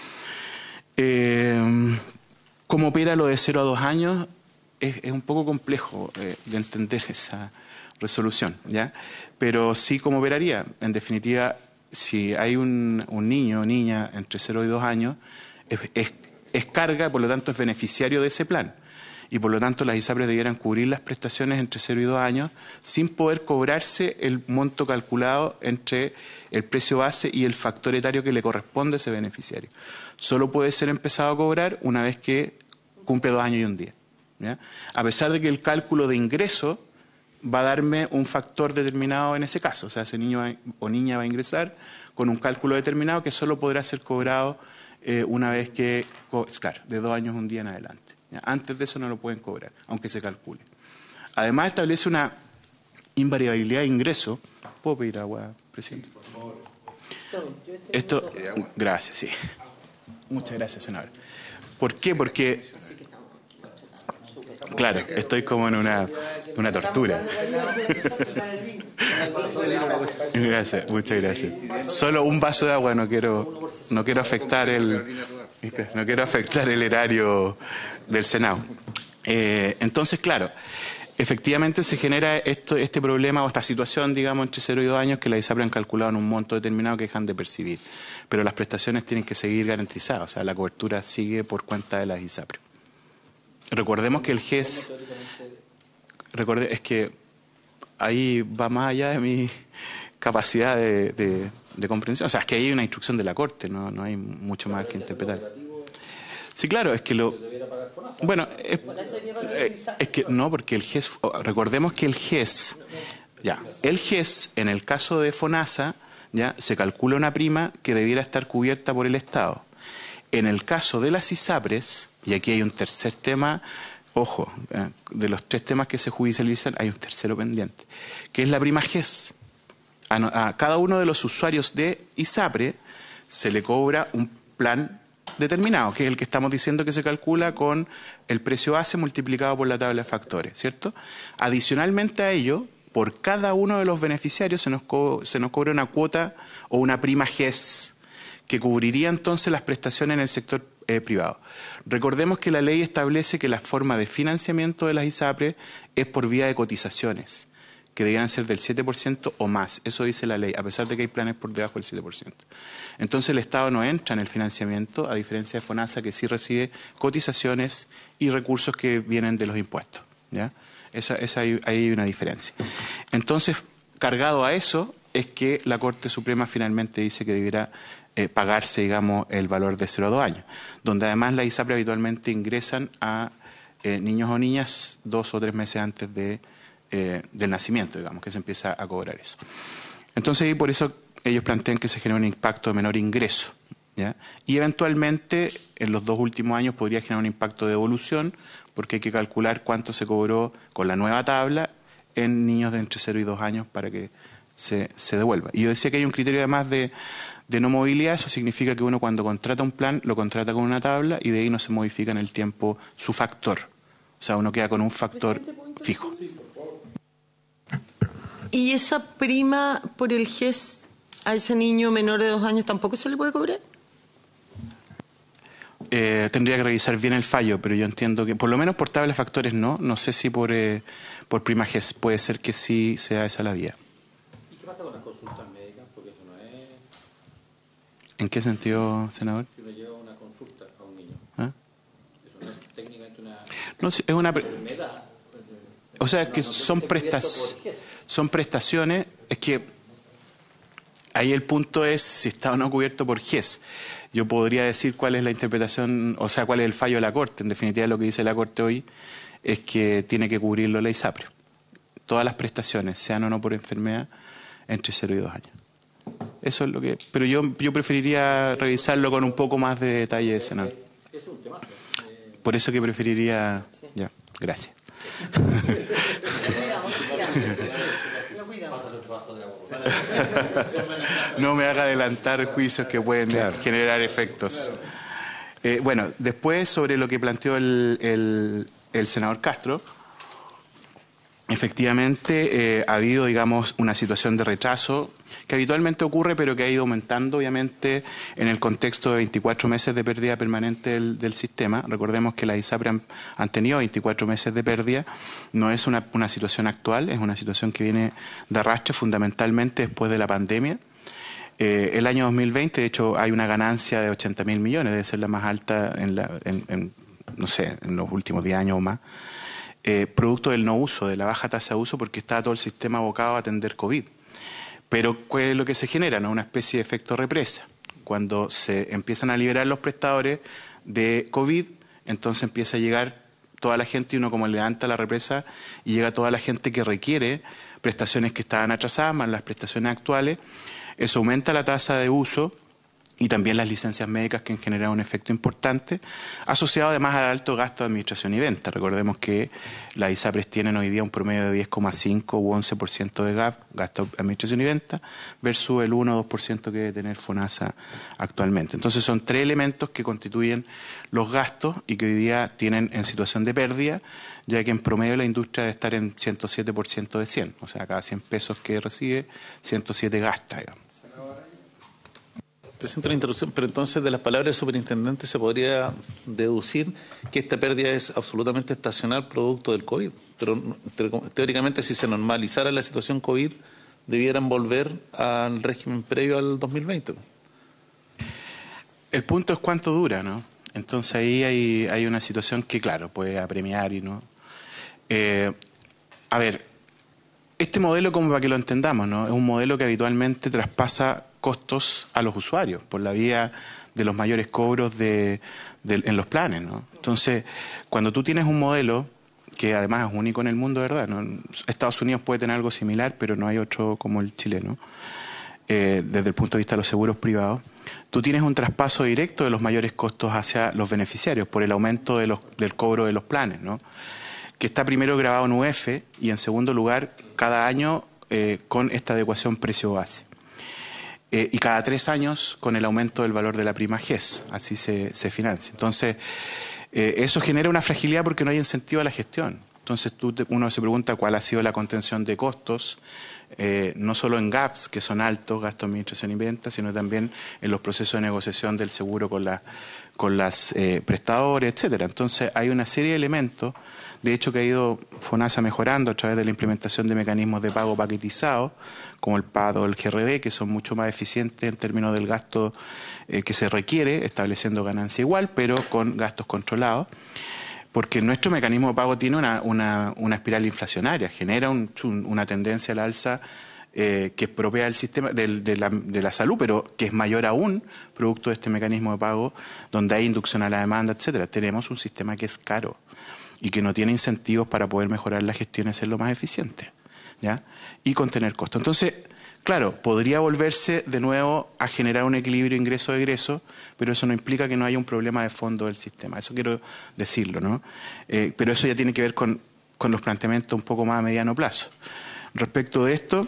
Eh, ¿Cómo opera lo de cero a dos años? Es, es un poco complejo eh, de entender esa resolución, ¿ya? Pero sí cómo operaría. En definitiva, si hay un, un niño o niña entre cero y dos años, es, es, es carga, por lo tanto es beneficiario de ese plan. Y por lo tanto las ISAPRES debieran cubrir las prestaciones entre cero y dos años sin poder cobrarse el monto calculado entre el precio base y el factor etario que le corresponde a ese beneficiario. Solo puede ser empezado a cobrar una vez que cumple dos años y un día, ¿ya? A pesar de que el cálculo de ingreso va a darme un factor determinado en ese caso. O sea, ese niño va, o niña va a ingresar con un cálculo determinado que solo podrá ser cobrado eh, una vez que, claro, de dos años y un día en adelante. Antes de eso no lo pueden cobrar, aunque se calcule. Además establece una invariabilidad de ingreso. ¿Puedo pedir agua, presidente? Por favor. Esto, gracias, sí. Muchas gracias, senador. ¿Por qué? Porque, claro, estoy como en una, una tortura. Gracias, muchas gracias. Solo un vaso de agua, no quiero, no quiero afectar el, no quiero afectar el erario del Senado. Eh, entonces, claro, efectivamente se genera esto, este problema o esta situación, digamos, entre cero y dos años que las ISAPRES han calculado en un monto determinado que dejan de percibir. Pero las prestaciones tienen que seguir garantizadas, o sea, la cobertura sigue por cuenta de las ISAPRES. Recordemos que el G E S, recorde, es que ahí va más allá de mi capacidad de, de, de comprensión. O sea, es que ahí hay una instrucción de la Corte, no, no hay mucho más que interpretar. Sí, claro, es que lo... Bueno, es, es que no, porque el G E S... Recordemos que el G E S... Ya, el G E S, en el caso de FONASA, ya se calcula una prima que debiera estar cubierta por el Estado. En el caso de las ISAPRES, y aquí hay un tercer tema, ojo, eh, de los tres temas que se judicializan, hay un tercero pendiente, que es la prima G E S. A, a cada uno de los usuarios de ISAPRE se le cobra un plan determinado, que es el que estamos diciendo que se calcula con el precio base multiplicado por la tabla de factores, ¿cierto? Adicionalmente a ello, por cada uno de los beneficiarios se nos, co se nos cobra una cuota o una prima G E S, que cubriría entonces las prestaciones en el sector eh, privado. Recordemos que la ley establece que la forma de financiamiento de las ISAPRES es por vía de cotizaciones, que debieran ser del siete por ciento o más. Eso dice la ley, a pesar de que hay planes por debajo del siete por ciento. Entonces el Estado no entra en el financiamiento, a diferencia de FONASA, que sí recibe cotizaciones y recursos que vienen de los impuestos, ¿ya? Esa, esa hay, hay una diferencia. Entonces, cargado a eso, es que la Corte Suprema finalmente dice que debiera eh, pagarse, digamos, el valor de cero a dos años, donde además las ISAPRES habitualmente ingresan a eh, niños o niñas dos o tres meses antes de Eh, del nacimiento, digamos, que se empieza a cobrar eso. Entonces, y por eso ellos plantean que se genera un impacto de menor ingreso, ¿ya? Y eventualmente en los dos últimos años podría generar un impacto de devolución porque hay que calcular cuánto se cobró con la nueva tabla en niños de entre cero y dos años para que se, se devuelva. Y yo decía que hay un criterio además de, de no movilidad. Eso significa que uno cuando contrata un plan lo contrata con una tabla y de ahí no se modifica en el tiempo su factor. O sea, uno queda con un factor fijo. ¿Y esa prima por el G E S a ese niño menor de dos años tampoco se le puede cobrar? Eh, tendría que revisar bien el fallo, pero yo entiendo que por lo menos por tabla de factores no. No sé si por, eh, por prima G E S puede ser que sí sea esa la vía. ¿Y qué pasa con las consultas médicas? Porque eso no es... ¿En qué sentido, senador? Si uno lleva una consulta a un niño, ¿Ah? eso no es técnicamente una No, es una... enfermedad. O sea, que No, no, son, no, prestas, por G E S. son prestaciones, es que ahí el punto es si está o no cubierto por G E S. Yo podría decir cuál es la interpretación, o sea, cuál es el fallo de la Corte. En definitiva, lo que dice la Corte hoy es que tiene que cubrirlo la ISAPRE. Todas las prestaciones, sean o no por enfermedad, entre cero y dos años. Eso es lo que... Pero yo, yo preferiría revisarlo con un poco más de detalle, senador. Es un tema. Por eso que preferiría... Ya, gracias. No me haga adelantar juicios que pueden claro. generar efectos. Eh, bueno, después sobre lo que planteó el, el, el senador Castro, efectivamente eh, ha habido, digamos, una situación de retraso que habitualmente ocurre, pero que ha ido aumentando, obviamente, en el contexto de veinticuatro meses de pérdida permanente del, del sistema. Recordemos que las ISAPRE han, han tenido veinticuatro meses de pérdida. No es una, una situación actual, es una situación que viene de arrastre fundamentalmente después de la pandemia. Eh, el año dos mil veinte, de hecho, hay una ganancia de ochenta mil millones, debe ser la más alta en, la, en, en no sé, en los últimos diez años o más. Eh, producto del no uso, de la baja tasa de uso, porque está todo el sistema abocado a atender COVID. Pero ¿cuál es lo que se genera? ¿No? Una especie de efecto represa. Cuando se empiezan a liberar los prestadores de COVID, entonces empieza a llegar toda la gente y uno como levanta la represa y llega toda la gente que requiere prestaciones que estaban atrasadas, más las prestaciones actuales. Eso aumenta la tasa de uso y también las licencias médicas que han generado un efecto importante, asociado además al alto gasto de administración y venta. Recordemos que las ISAPRES tienen hoy día un promedio de diez coma cinco u once por ciento de G A P, gasto de administración y venta, versus el uno o dos por ciento que debe tener FONASA actualmente. Entonces son tres elementos que constituyen los gastos y que hoy día tienen en situación de pérdida, ya que en promedio la industria debe estar en ciento siete por ciento de cien, o sea, cada cien pesos que recibe, ciento siete gasta, digamos. Presento la interrupción, pero entonces de las palabras del superintendente se podría deducir que esta pérdida es absolutamente estacional producto del COVID. Pero teóricamente si se normalizara la situación COVID, debieran volver al régimen previo al dos mil veinte. El punto es cuánto dura, ¿no? Entonces ahí hay, hay una situación que, claro, puede apremiar y no. Eh, a ver, este modelo, como para que lo entendamos, ¿no? Es un modelo que habitualmente traspasa costos a los usuarios por la vía de los mayores cobros de, de, en los planes, ¿no? Entonces, cuando tú tienes un modelo que además es único en el mundo, ¿verdad? ¿No? Estados Unidos puede tener algo similar, pero no hay otro como el chileno, eh, desde el punto de vista de los seguros privados. Tú tienes un traspaso directo de los mayores costos hacia los beneficiarios por el aumento de los, del cobro de los planes, ¿no? Que está primero grabado en U F y en segundo lugar cada año eh, con esta adecuación precio-base. Eh, y cada tres años con el aumento del valor de la prima G E S, así se, se financia. Entonces, eh, eso genera una fragilidad porque no hay incentivo a la gestión. Entonces, tú te, uno se pregunta cuál ha sido la contención de costos, eh, no solo en GAPS, que son altos, gastos de administración y venta, sino también en los procesos de negociación del seguro con, la, con las eh, prestadores, etcétera. Entonces, hay una serie de elementos, de hecho, que ha ido FONASA mejorando a través de la implementación de mecanismos de pago paquetizados, como el P A D o el G R D, que son mucho más eficientes en términos del gasto eh, que se requiere, estableciendo ganancia igual, pero con gastos controlados. Porque nuestro mecanismo de pago tiene una, una, una espiral inflacionaria, genera un, un, una tendencia al alza eh, que es propia del sistema del, de, la, de la salud, pero que es mayor aún producto de este mecanismo de pago, donde hay inducción a la demanda, etcétera. Tenemos un sistema que es caro y que no tiene incentivos para poder mejorar la gestión y hacerlo más eficiente, ¿ya? Y contener costos. Entonces, Claro, podría volverse de nuevo a generar un equilibrio ingreso-egreso, pero eso no implica que no haya un problema de fondo del sistema. Eso quiero decirlo, ¿no? Eh, pero eso ya tiene que ver con, con los planteamientos un poco más a mediano plazo. Respecto de esto,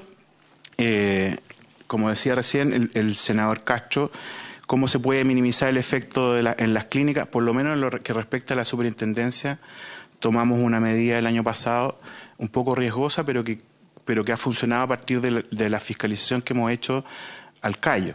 eh, como decía recién el, el senador Castro, ¿cómo se puede minimizar el efecto de la, en las clínicas? Por lo menos en lo que respecta a la superintendencia, tomamos una medida el año pasado un poco riesgosa, pero que pero que ha funcionado a partir de la, de la fiscalización que hemos hecho al Cayo.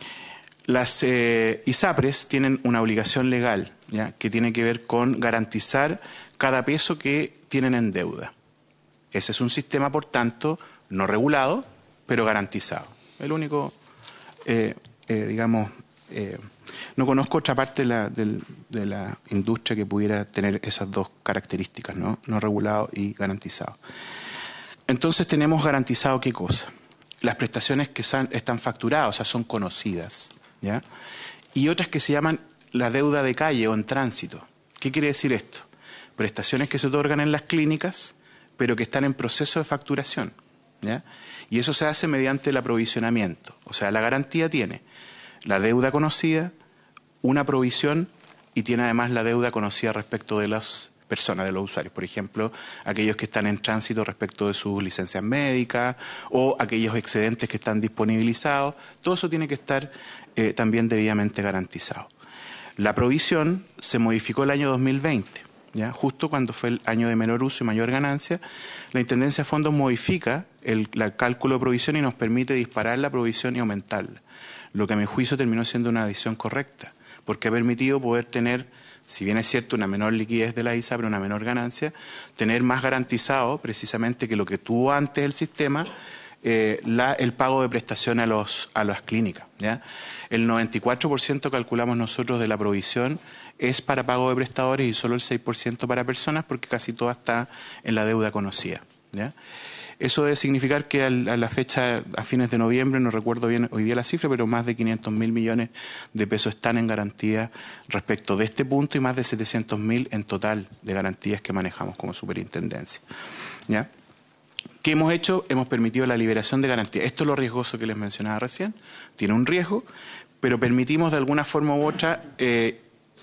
Las eh, ISAPRES tienen una obligación legal, ¿ya?, que tiene que ver con garantizar cada peso que tienen en deuda. Ese es un sistema, por tanto, no regulado, pero garantizado. El único, eh, eh, digamos, eh, no conozco otra parte de la, de, de la industria que pudiera tener esas dos características, ¿no? No regulado y garantizado. Entonces tenemos garantizado ¿qué cosa? Las prestaciones que son, están facturadas, o sea, son conocidas, ¿ya? Y otras que se llaman la deuda de calle o en tránsito. ¿Qué quiere decir esto? Prestaciones que se otorgan en las clínicas, pero que están en proceso de facturación, ¿ya? Y eso se hace mediante el aprovisionamiento. O sea, la garantía tiene la deuda conocida, una provisión y tiene además la deuda conocida respecto de las personas, de los usuarios. Por ejemplo, aquellos que están en tránsito respecto de sus licencias médicas o aquellos excedentes que están disponibilizados. Todo eso tiene que estar eh, también debidamente garantizado. La provisión se modificó el año dos mil veinte, ¿ya? Justo cuando fue el año de menor uso y mayor ganancia. La Intendencia de Fondos modifica el, el cálculo de provisión y nos permite disparar la provisión y aumentarla. Lo que a mi juicio terminó siendo una decisión correcta, porque ha permitido poder tener, si bien es cierto, una menor liquidez de la ISAPRE, una menor ganancia, tener más garantizado precisamente que lo que tuvo antes el sistema, eh, la, el pago de prestaciones a, los, a las clínicas, ¿ya? El noventa y cuatro por ciento calculamos nosotros de la provisión es para pago de prestadores y solo el seis por ciento para personas, porque casi toda está en la deuda conocida, ¿ya? Eso debe significar que a la fecha, a fines de noviembre, no recuerdo bien hoy día la cifra, pero más de quinientos mil millones de pesos están en garantía respecto de este punto y más de setecientos mil en total de garantías que manejamos como superintendencia, ¿ya? ¿Qué hemos hecho? Hemos permitido la liberación de garantías. Esto es lo riesgoso que les mencionaba recién. Tiene un riesgo, pero permitimos de alguna forma u otra eh,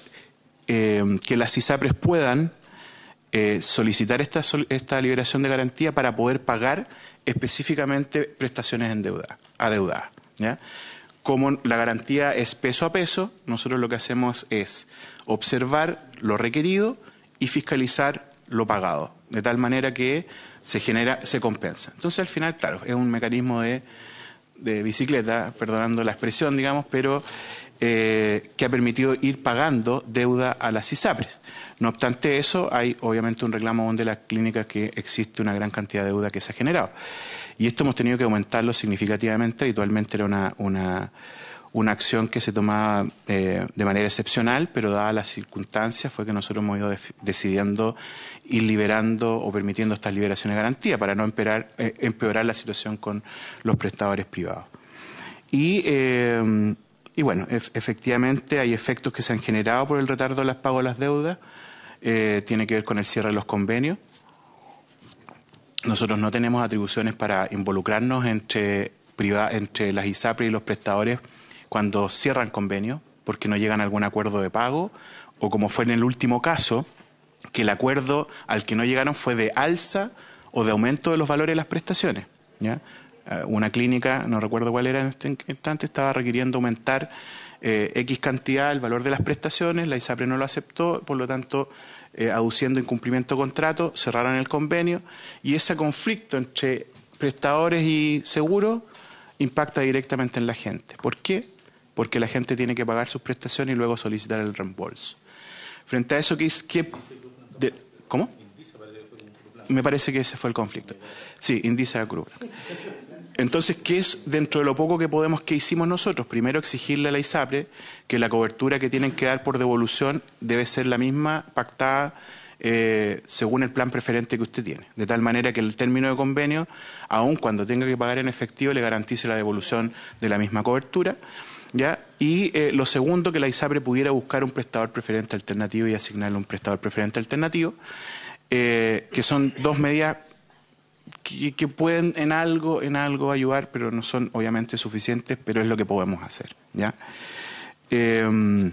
eh, que las ISAPRES puedan Eh, solicitar esta, esta liberación de garantía para poder pagar específicamente prestaciones endeudadas, adeudadas, ¿ya? Como la garantía es peso a peso, nosotros lo que hacemos es observar lo requerido y fiscalizar lo pagado, de tal manera que se genera, se compensa. Entonces, al final, claro, es un mecanismo de, de bicicleta, perdonando la expresión, digamos, pero eh, que ha permitido ir pagando deuda a las ISAPRES. No obstante eso, hay obviamente un reclamo de las clínicas que existe una gran cantidad de deuda que se ha generado. Y esto hemos tenido que aumentarlo significativamente. Habitualmente era una, una, una acción que se tomaba eh, de manera excepcional, pero dadas las circunstancias fue que nosotros hemos ido decidiendo ir liberando o permitiendo estas liberaciones de garantía para no empeorar, eh, empeorar la situación con los prestadores privados. Y... Eh, Y bueno, ef efectivamente hay efectos que se han generado por el retardo de los pagos de las deudas. Eh, tiene que ver con el cierre de los convenios. Nosotros no tenemos atribuciones para involucrarnos entre, entre las ISAPRE y los prestadores cuando cierran convenios, porque no llegan a algún acuerdo de pago, o como fue en el último caso, que el acuerdo al que no llegaron fue de alza o de aumento de los valores de las prestaciones, ¿ya? Una clínica, no recuerdo cuál era en este instante, estaba requiriendo aumentar eh, X cantidad el valor de las prestaciones, la ISAPRE no lo aceptó, por lo tanto, eh, aduciendo incumplimiento de contrato, cerraron el convenio y ese conflicto entre prestadores y seguros impacta directamente en la gente. ¿Por qué? Porque la gente tiene que pagar sus prestaciones y luego solicitar el reembolso. Frente a eso, ¿qué? qué de, ¿Cómo? Me parece que ese fue el conflicto. Sí, Indisa Cruz. Entonces, ¿qué es dentro de lo poco que podemos, que hicimos nosotros? Primero, exigirle a la ISAPRE que la cobertura que tienen que dar por devolución debe ser la misma pactada eh, según el plan preferente que usted tiene. De tal manera que el término de convenio, aun cuando tenga que pagar en efectivo, le garantice la devolución de la misma cobertura, ¿ya? Y eh, lo segundo, que la ISAPRE pudiera buscar un prestador preferente alternativo y asignarle un prestador preferente alternativo, eh, que son dos medidas que, que pueden en algo, en algo ayudar, pero no son obviamente suficientes, pero es lo que podemos hacer, ¿ya? Eh,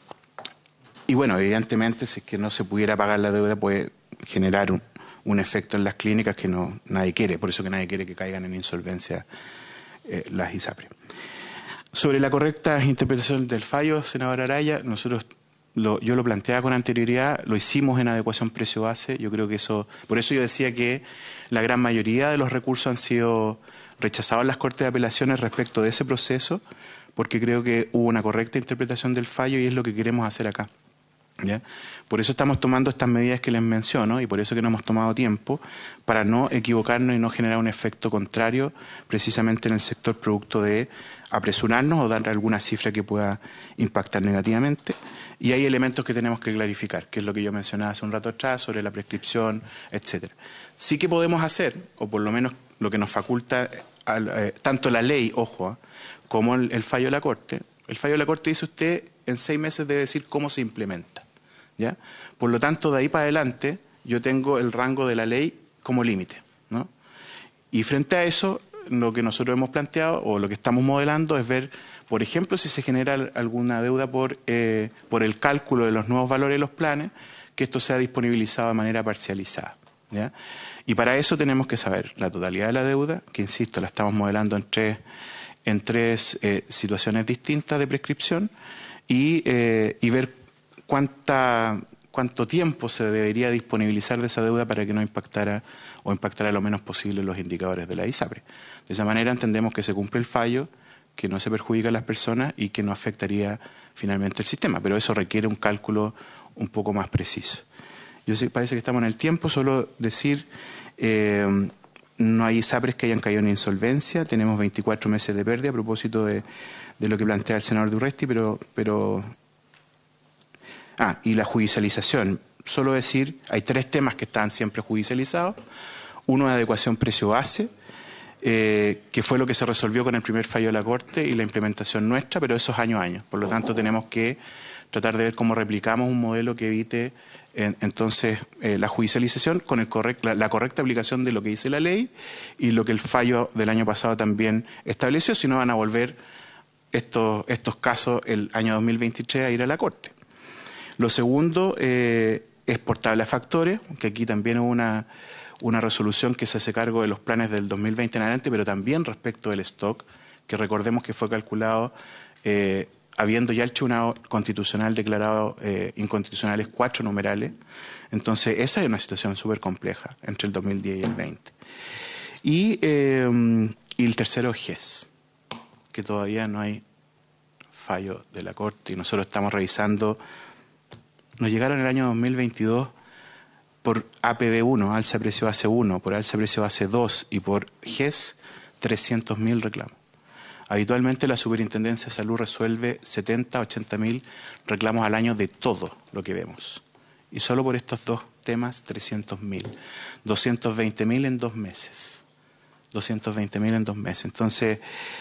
y bueno, evidentemente, si es que no se pudiera pagar la deuda, puede generar un, un efecto en las clínicas que no nadie quiere, por eso que nadie quiere que caigan en insolvencia eh, las ISAPRE. Sobre la correcta interpretación del fallo, senadora Araya, nosotros lo, yo lo planteaba con anterioridad, lo hicimos en adecuación precio-base, yo creo que eso, por eso yo decía que la gran mayoría de los recursos han sido rechazados en las Cortes de Apelaciones respecto de ese proceso, porque creo que hubo una correcta interpretación del fallo y es lo que queremos hacer acá, ¿ya? Por eso estamos tomando estas medidas que les menciono y por eso que no hemos tomado tiempo, para no equivocarnos y no generar un efecto contrario precisamente en el sector producto de apresurarnos o dar alguna cifra que pueda impactar negativamente. Y hay elementos que tenemos que clarificar, que es lo que yo mencionaba hace un rato atrás, sobre la prescripción, etcétera. Sí que podemos hacer, o por lo menos lo que nos faculta eh, tanto la ley, ojo, eh, como el, el fallo de la Corte. El fallo de la Corte dice usted en seis meses debe decir cómo se implementa, ¿ya? Por lo tanto, de ahí para adelante yo tengo el rango de la ley como límite, ¿no? Y frente a eso, lo que nosotros hemos planteado o lo que estamos modelando es ver, por ejemplo, si se genera alguna deuda por, eh, por el cálculo de los nuevos valores de los planes, que esto sea disponibilizado de manera parcializada, ¿ya? Y para eso tenemos que saber la totalidad de la deuda, que insisto, la estamos modelando en tres, en tres eh, situaciones distintas de prescripción, y, eh, y ver cuánta, cuánto tiempo se debería disponibilizar de esa deuda para que no impactara o impactara lo menos posible los indicadores de la ISAPRE. De esa manera entendemos que se cumple el fallo, que no se perjudica a las personas y que no afectaría finalmente el sistema, pero eso requiere un cálculo un poco más preciso. Yo sé, parece que estamos en el tiempo, solo decir, eh, no hay ISAPRES que hayan caído en insolvencia, tenemos veinticuatro meses de pérdida a propósito de, de lo que plantea el senador Durresti, pero, pero... Ah, y la judicialización, solo decir, hay tres temas que están siempre judicializados, uno es adecuación precio-base, Eh, que fue lo que se resolvió con el primer fallo de la Corte y la implementación nuestra, pero eso es año a año. Por lo tanto, tenemos que tratar de ver cómo replicamos un modelo que evite eh, entonces eh, la judicialización con el correct, la, la correcta aplicación de lo que dice la ley y lo que el fallo del año pasado también estableció, si no van a volver estos, estos casos el año dos mil veintitrés a ir a la Corte. Lo segundo eh, es por tabla de factores, que aquí también hubo una... una resolución que se hace cargo de los planes del dos mil veinte en adelante, pero también respecto del stock, que recordemos que fue calculado eh, habiendo ya el Tribunal Constitucional declarado eh, inconstitucionales cuatro numerales. Entonces, esa es una situación súper compleja entre el dos mil diez y el veinte. Y, eh, y el tercero es G E S, que todavía no hay fallo de la Corte y nosotros estamos revisando. Nos llegaron en el año dos mil veintidós por A P B uno, alza de precio base uno, por alza de precio base dos y por G E S, trescientos mil reclamos. Habitualmente la Superintendencia de Salud resuelve setenta, ochenta mil reclamos al año de todo lo que vemos. Y solo por estos dos temas, trescientos mil. doscientos veinte mil en dos meses. doscientos veinte mil en dos meses. Entonces,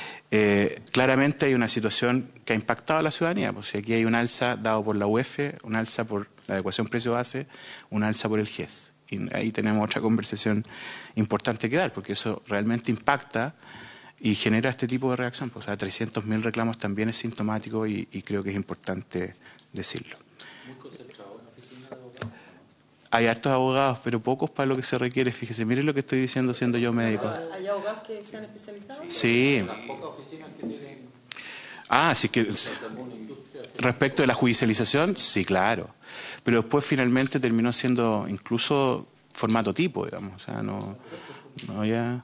eh, claramente hay una situación que ha impactado a la ciudadanía. Pues aquí hay un alza dado por la U E F, un alza por la adecuación precio-base, un alza por el G E S. Y ahí tenemos otra conversación importante que dar, porque eso realmente impacta y genera este tipo de reacción. Pues, o sea, trescientos mil reclamos también es sintomático y, y creo que es importante decirlo. ¿Muy concentrado en la oficina de abogados? Hay hartos abogados, pero pocos para lo que se requiere. Fíjese, miren lo que estoy diciendo siendo yo médico. ¿Hay abogados que se han especializado? Sí. Las pocas oficinas que tienen... Ah, sí que... Respecto de la judicialización, sí, claro. Pero después finalmente terminó siendo incluso formato tipo, digamos. O sea, no, no ya...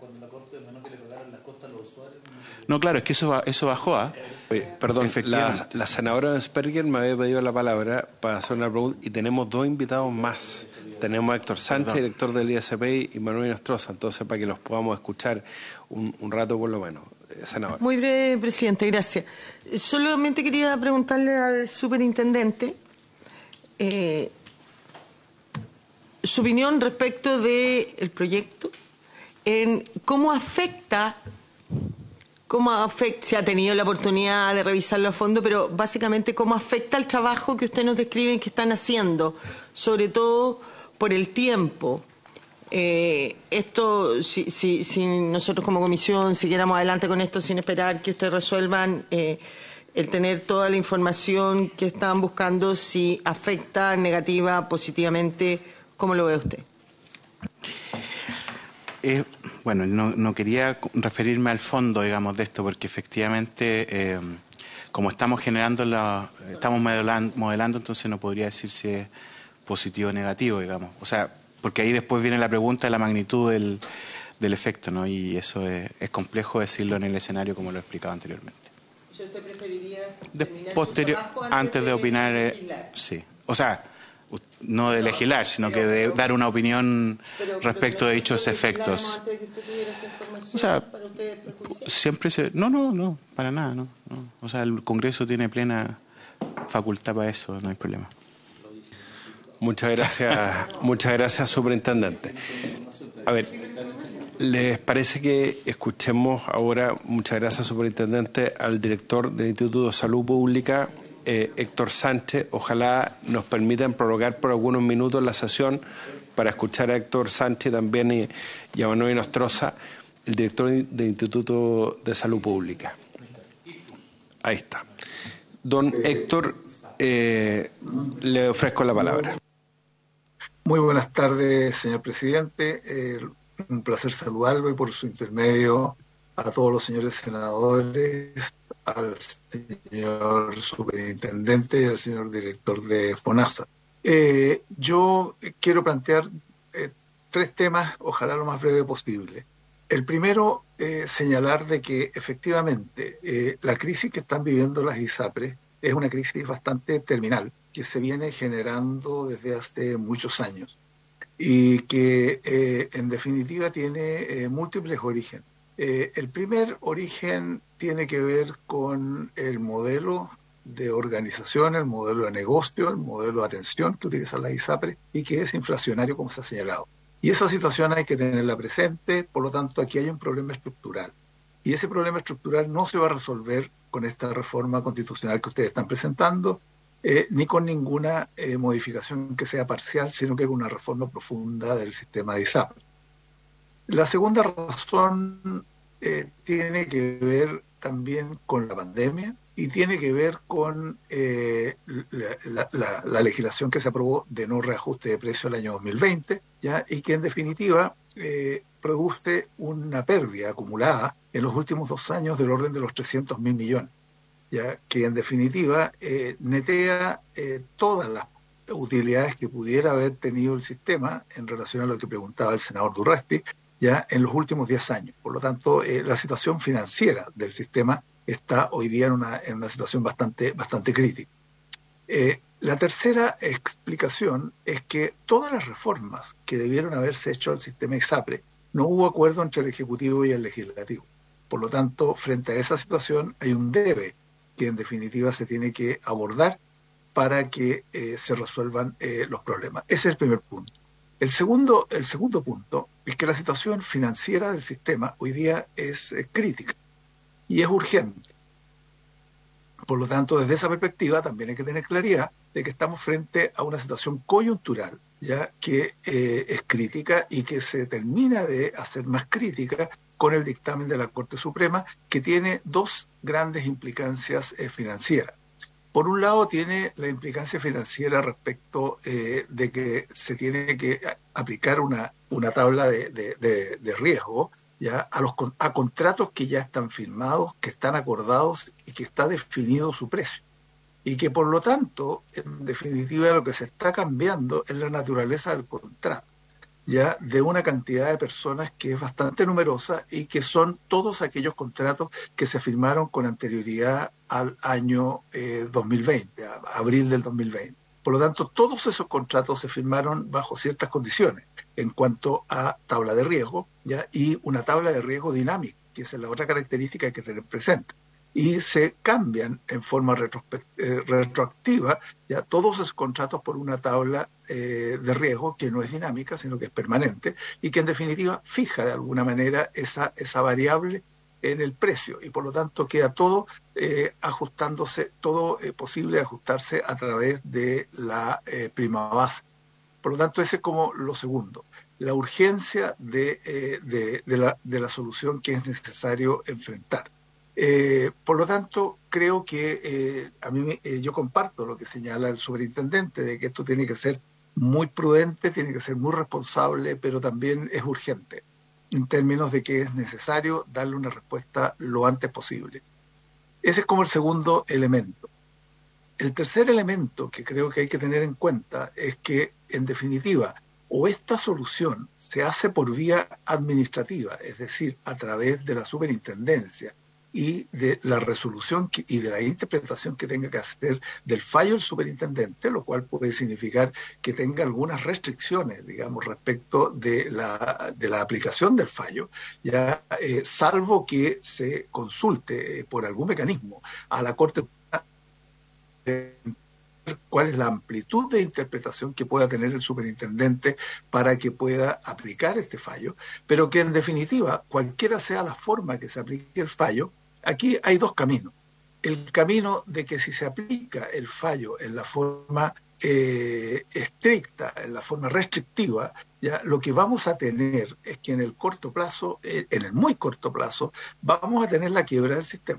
No, claro, es que eso, eso bajó, ¿ah? ¿eh? Perdón, la, la senadora Sperger me había pedido la palabra para hacer una pregunta y tenemos dos invitados más. Tenemos a Héctor Sánchez, Perdón. director del I S P I, y Manuel Nostroza, entonces para que los podamos escuchar un, un rato por lo menos. Senador. Muy breve, presidente, gracias. Solamente quería preguntarle al superintendente eh, su opinión respecto del proyecto, en cómo afecta, cómo afecta, se ha tenido la oportunidad de revisarlo a fondo, pero básicamente cómo afecta el trabajo que usted nos describe que están haciendo, sobre todo por el tiempo Eh, esto, si, si, si nosotros como comisión siguiéramos adelante con esto sin esperar que ustedes resuelvan, eh, el tener toda la información que estaban buscando, si afecta negativa, positivamente, ¿cómo lo ve usted? Eh, bueno, no, no quería referirme al fondo, digamos, de esto, porque efectivamente, eh, como estamos generando, la, estamos modelando, modelando, entonces no podría decir si es positivo o negativo, digamos. O sea, porque ahí después viene la pregunta de la magnitud del, del efecto, ¿no? Y eso es, es complejo decirlo en el escenario como lo he explicado anteriormente. ¿Usted preferiría De, posterior, antes, antes de, de opinar, eh, sí. O sea, no de legislar, sino que de dar una opinión pero, respecto pero de dichos efectos. De que usted tuviera esa información, o sea, ¿para usted siempre se... No, no, no, para nada, no, no. O sea, el Congreso tiene plena facultad para eso, no hay problema. Muchas gracias, muchas gracias, superintendente. A ver, ¿les parece que escuchemos ahora, muchas gracias, superintendente, al director del Instituto de Salud Pública, eh, Héctor Sánchez? Ojalá nos permitan prorrogar por algunos minutos la sesión para escuchar a Héctor Sánchez también y, y a Manuel Nostroza, el director del Instituto de Salud Pública. Ahí está. Don Héctor, eh, le ofrezco la palabra. Muy buenas tardes, señor presidente. Eh, un placer saludarlo y por su intermedio a todos los señores senadores, al señor superintendente y al señor director de FONASA. Eh, yo quiero plantear eh, tres temas, ojalá lo más breve posible. El primero, eh, señalar de que efectivamente eh, la crisis que están viviendo las ISAPRES es una crisis bastante terminal, que se viene generando desde hace muchos años y que eh, en definitiva tiene eh, múltiples orígenes. Eh, el primer origen tiene que ver con el modelo de organización, el modelo de negocio, el modelo de atención que utiliza la ISAPRE y que es inflacionario, como se ha señalado. Y esa situación hay que tenerla presente, por lo tanto aquí hay un problema estructural. Y ese problema estructural no se va a resolver con esta reforma constitucional que ustedes están presentando, Eh, ni con ninguna eh, modificación que sea parcial, sino que con una reforma profunda del sistema de ISAPRE. La segunda razón eh, tiene que ver también con la pandemia y tiene que ver con eh, la, la, la legislación que se aprobó de no reajuste de precio el año dos mil veinte, ¿ya? Y que en definitiva eh, produce una pérdida acumulada en los últimos dos años del orden de los trescientos mil millones. Ya, que en definitiva eh, netea eh, todas las utilidades que pudiera haber tenido el sistema en relación a lo que preguntaba el senador Durresti, ya en los últimos diez años. Por lo tanto, eh, la situación financiera del sistema está hoy día en una, en una situación bastante, bastante crítica. Eh, la tercera explicación es que todas las reformas que debieron haberse hecho al sistema ISAPRE, no hubo acuerdo entre el Ejecutivo y el Legislativo. Por lo tanto, frente a esa situación hay un debe que en definitiva se tiene que abordar para que eh, se resuelvan eh, los problemas. Ese es el primer punto. El segundo, el segundo punto es que la situación financiera del sistema hoy día es eh, crítica y es urgente. Por lo tanto, desde esa perspectiva también hay que tener claridad de que estamos frente a una situación coyuntural, ya que eh, es crítica y que se termina de hacer más crítica con el dictamen de la Corte Suprema, que tiene dos grandes implicancias eh, financieras. Por un lado, tiene la implicancia financiera respecto eh, de que se tiene que aplicar una, una tabla de, de, de, de riesgo ya a los a contratos que ya están firmados, que están acordados y que está definido su precio. Y que, por lo tanto, en definitiva, lo que se está cambiando es la naturaleza del contrato, ya de una cantidad de personas que es bastante numerosa y que son todos aquellos contratos que se firmaron con anterioridad al año eh, dos mil veinte, a abril del dos mil veinte. Por lo tanto, todos esos contratos se firmaron bajo ciertas condiciones en cuanto a tabla de riesgo, ya, y una tabla de riesgo dinámica, que es la otra característica que se les presenta. Y se cambian en forma eh, retroactiva ya todos esos contratos por una tabla eh, de riesgo que no es dinámica, sino que es permanente y que en definitiva fija de alguna manera esa, esa variable en el precio y por lo tanto queda todo eh, ajustándose, todo eh, posible ajustarse a través de la eh, prima base. Por lo tanto, ese es como lo segundo. la urgencia de, eh, de, de, la, de la solución que es necesario enfrentar. Eh, por lo tanto, creo que eh, a mí eh, yo comparto lo que señala el superintendente, de que esto tiene que ser muy prudente, tiene que ser muy responsable, pero también es urgente, en términos de que es necesario darle una respuesta lo antes posible. Ese es como el segundo elemento. El tercer elemento que creo que hay que tener en cuenta es que, en definitiva, o esta solución se hace por vía administrativa, es decir, a través de la superintendencia, y de la resolución que, y de la interpretación que tenga que hacer del fallo del superintendente, lo cual puede significar que tenga algunas restricciones, digamos, respecto de la, de la aplicación del fallo, ya eh, salvo que se consulte eh, por algún mecanismo a la Corte de cuál es la amplitud de interpretación que pueda tener el superintendente para que pueda aplicar este fallo, pero que en definitiva, cualquiera sea la forma que se aplique el fallo, aquí hay dos caminos. El camino de que si se aplica el fallo en la forma eh, estricta, en la forma restrictiva, ya lo que vamos a tener es que en el corto plazo, eh, en el muy corto plazo, vamos a tener la quiebra del sistema.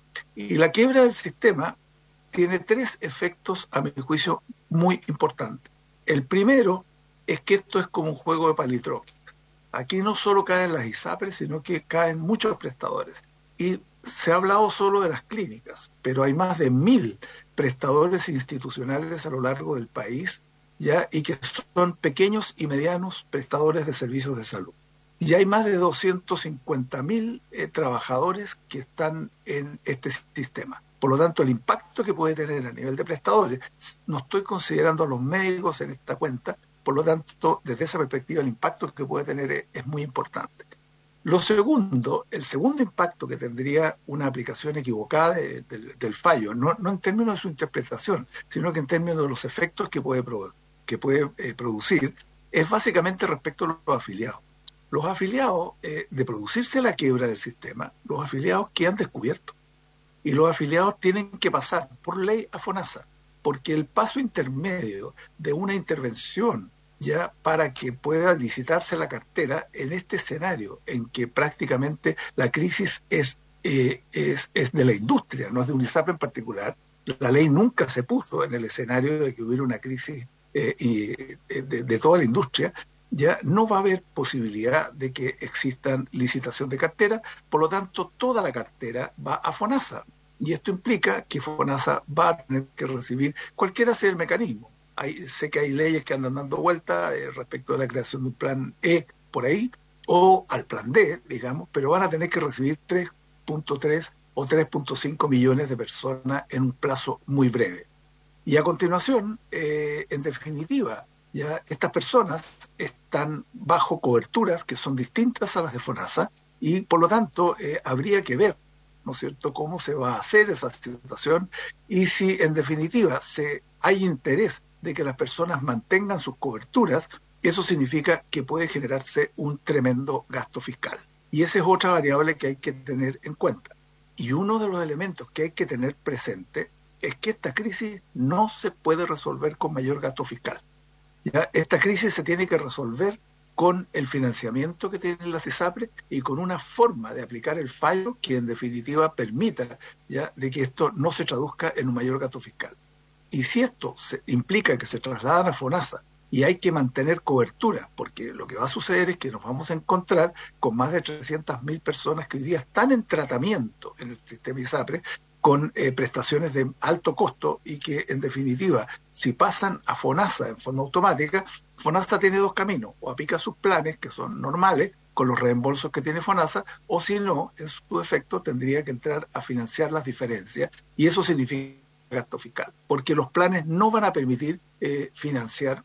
Y la quiebra del sistema tiene tres efectos, a mi juicio, muy importantes. El primero es que esto es como un juego de palitroques. Aquí no solo caen las ISAPRES, sino que caen muchos prestadores. Y se ha hablado solo de las clínicas, pero hay más de mil prestadores institucionales a lo largo del país, ya, y que son pequeños y medianos prestadores de servicios de salud. Y hay más de doscientos cincuenta mil eh, trabajadores que están en este sistema. Por lo tanto, el impacto que puede tener a nivel de prestadores, no estoy considerando a los médicos en esta cuenta, por lo tanto, desde esa perspectiva, el impacto que puede tener es, es muy importante. Lo segundo, el segundo impacto que tendría una aplicación equivocada de, de, del fallo, no, no en términos de su interpretación, sino que en términos de los efectos que puede, pro, que puede eh, producir, es básicamente respecto a los afiliados. Los afiliados, eh, de producirse la quiebra del sistema, los afiliados quedan descubiertos. Y los afiliados tienen que pasar por ley a FONASA, porque el paso intermedio de una intervención ya para que pueda licitarse la cartera en este escenario en que prácticamente la crisis es, eh, es, es de la industria, no es de UNISAPRE en particular. La ley nunca se puso en el escenario de que hubiera una crisis eh, y, eh, de, de toda la industria. Ya no va a haber posibilidad de que existan licitación de cartera, por lo tanto toda la cartera va a FONASA, y esto implica que FONASA va a tener que recibir cualquiera sea el mecanismo. Hay, sé que hay leyes que andan dando vuelta eh, respecto de la creación de un plan E por ahí, o al plan D, digamos, pero van a tener que recibir tres punto tres o tres punto cinco millones de personas en un plazo muy breve. Y a continuación, eh, en definitiva, ya estas personas están bajo coberturas que son distintas a las de FONASA y por lo tanto eh, habría que ver, ¿no es cierto?, cómo se va a hacer esa situación y si en definitiva se, hay interés de que las personas mantengan sus coberturas, eso significa que puede generarse un tremendo gasto fiscal. Y esa es otra variable que hay que tener en cuenta. Y uno de los elementos que hay que tener presente es que esta crisis no se puede resolver con mayor gasto fiscal. ¿Ya? Esta crisis se tiene que resolver con el financiamiento que tienen las ISAPRES y con una forma de aplicar el fallo que en definitiva permita ya de que esto no se traduzca en un mayor gasto fiscal. Y si esto se, implica que se trasladan a FONASA y hay que mantener cobertura, porque lo que va a suceder es que nos vamos a encontrar con más de trescientas mil personas que hoy día están en tratamiento en el sistema ISAPRES con eh, prestaciones de alto costo y que, en definitiva, si pasan a FONASA en forma automática, FONASA tiene dos caminos, o aplica sus planes, que son normales, con los reembolsos que tiene FONASA, o si no, en su efecto, tendría que entrar a financiar las diferencias, y eso significa gasto fiscal, porque los planes no van a permitir eh, financiar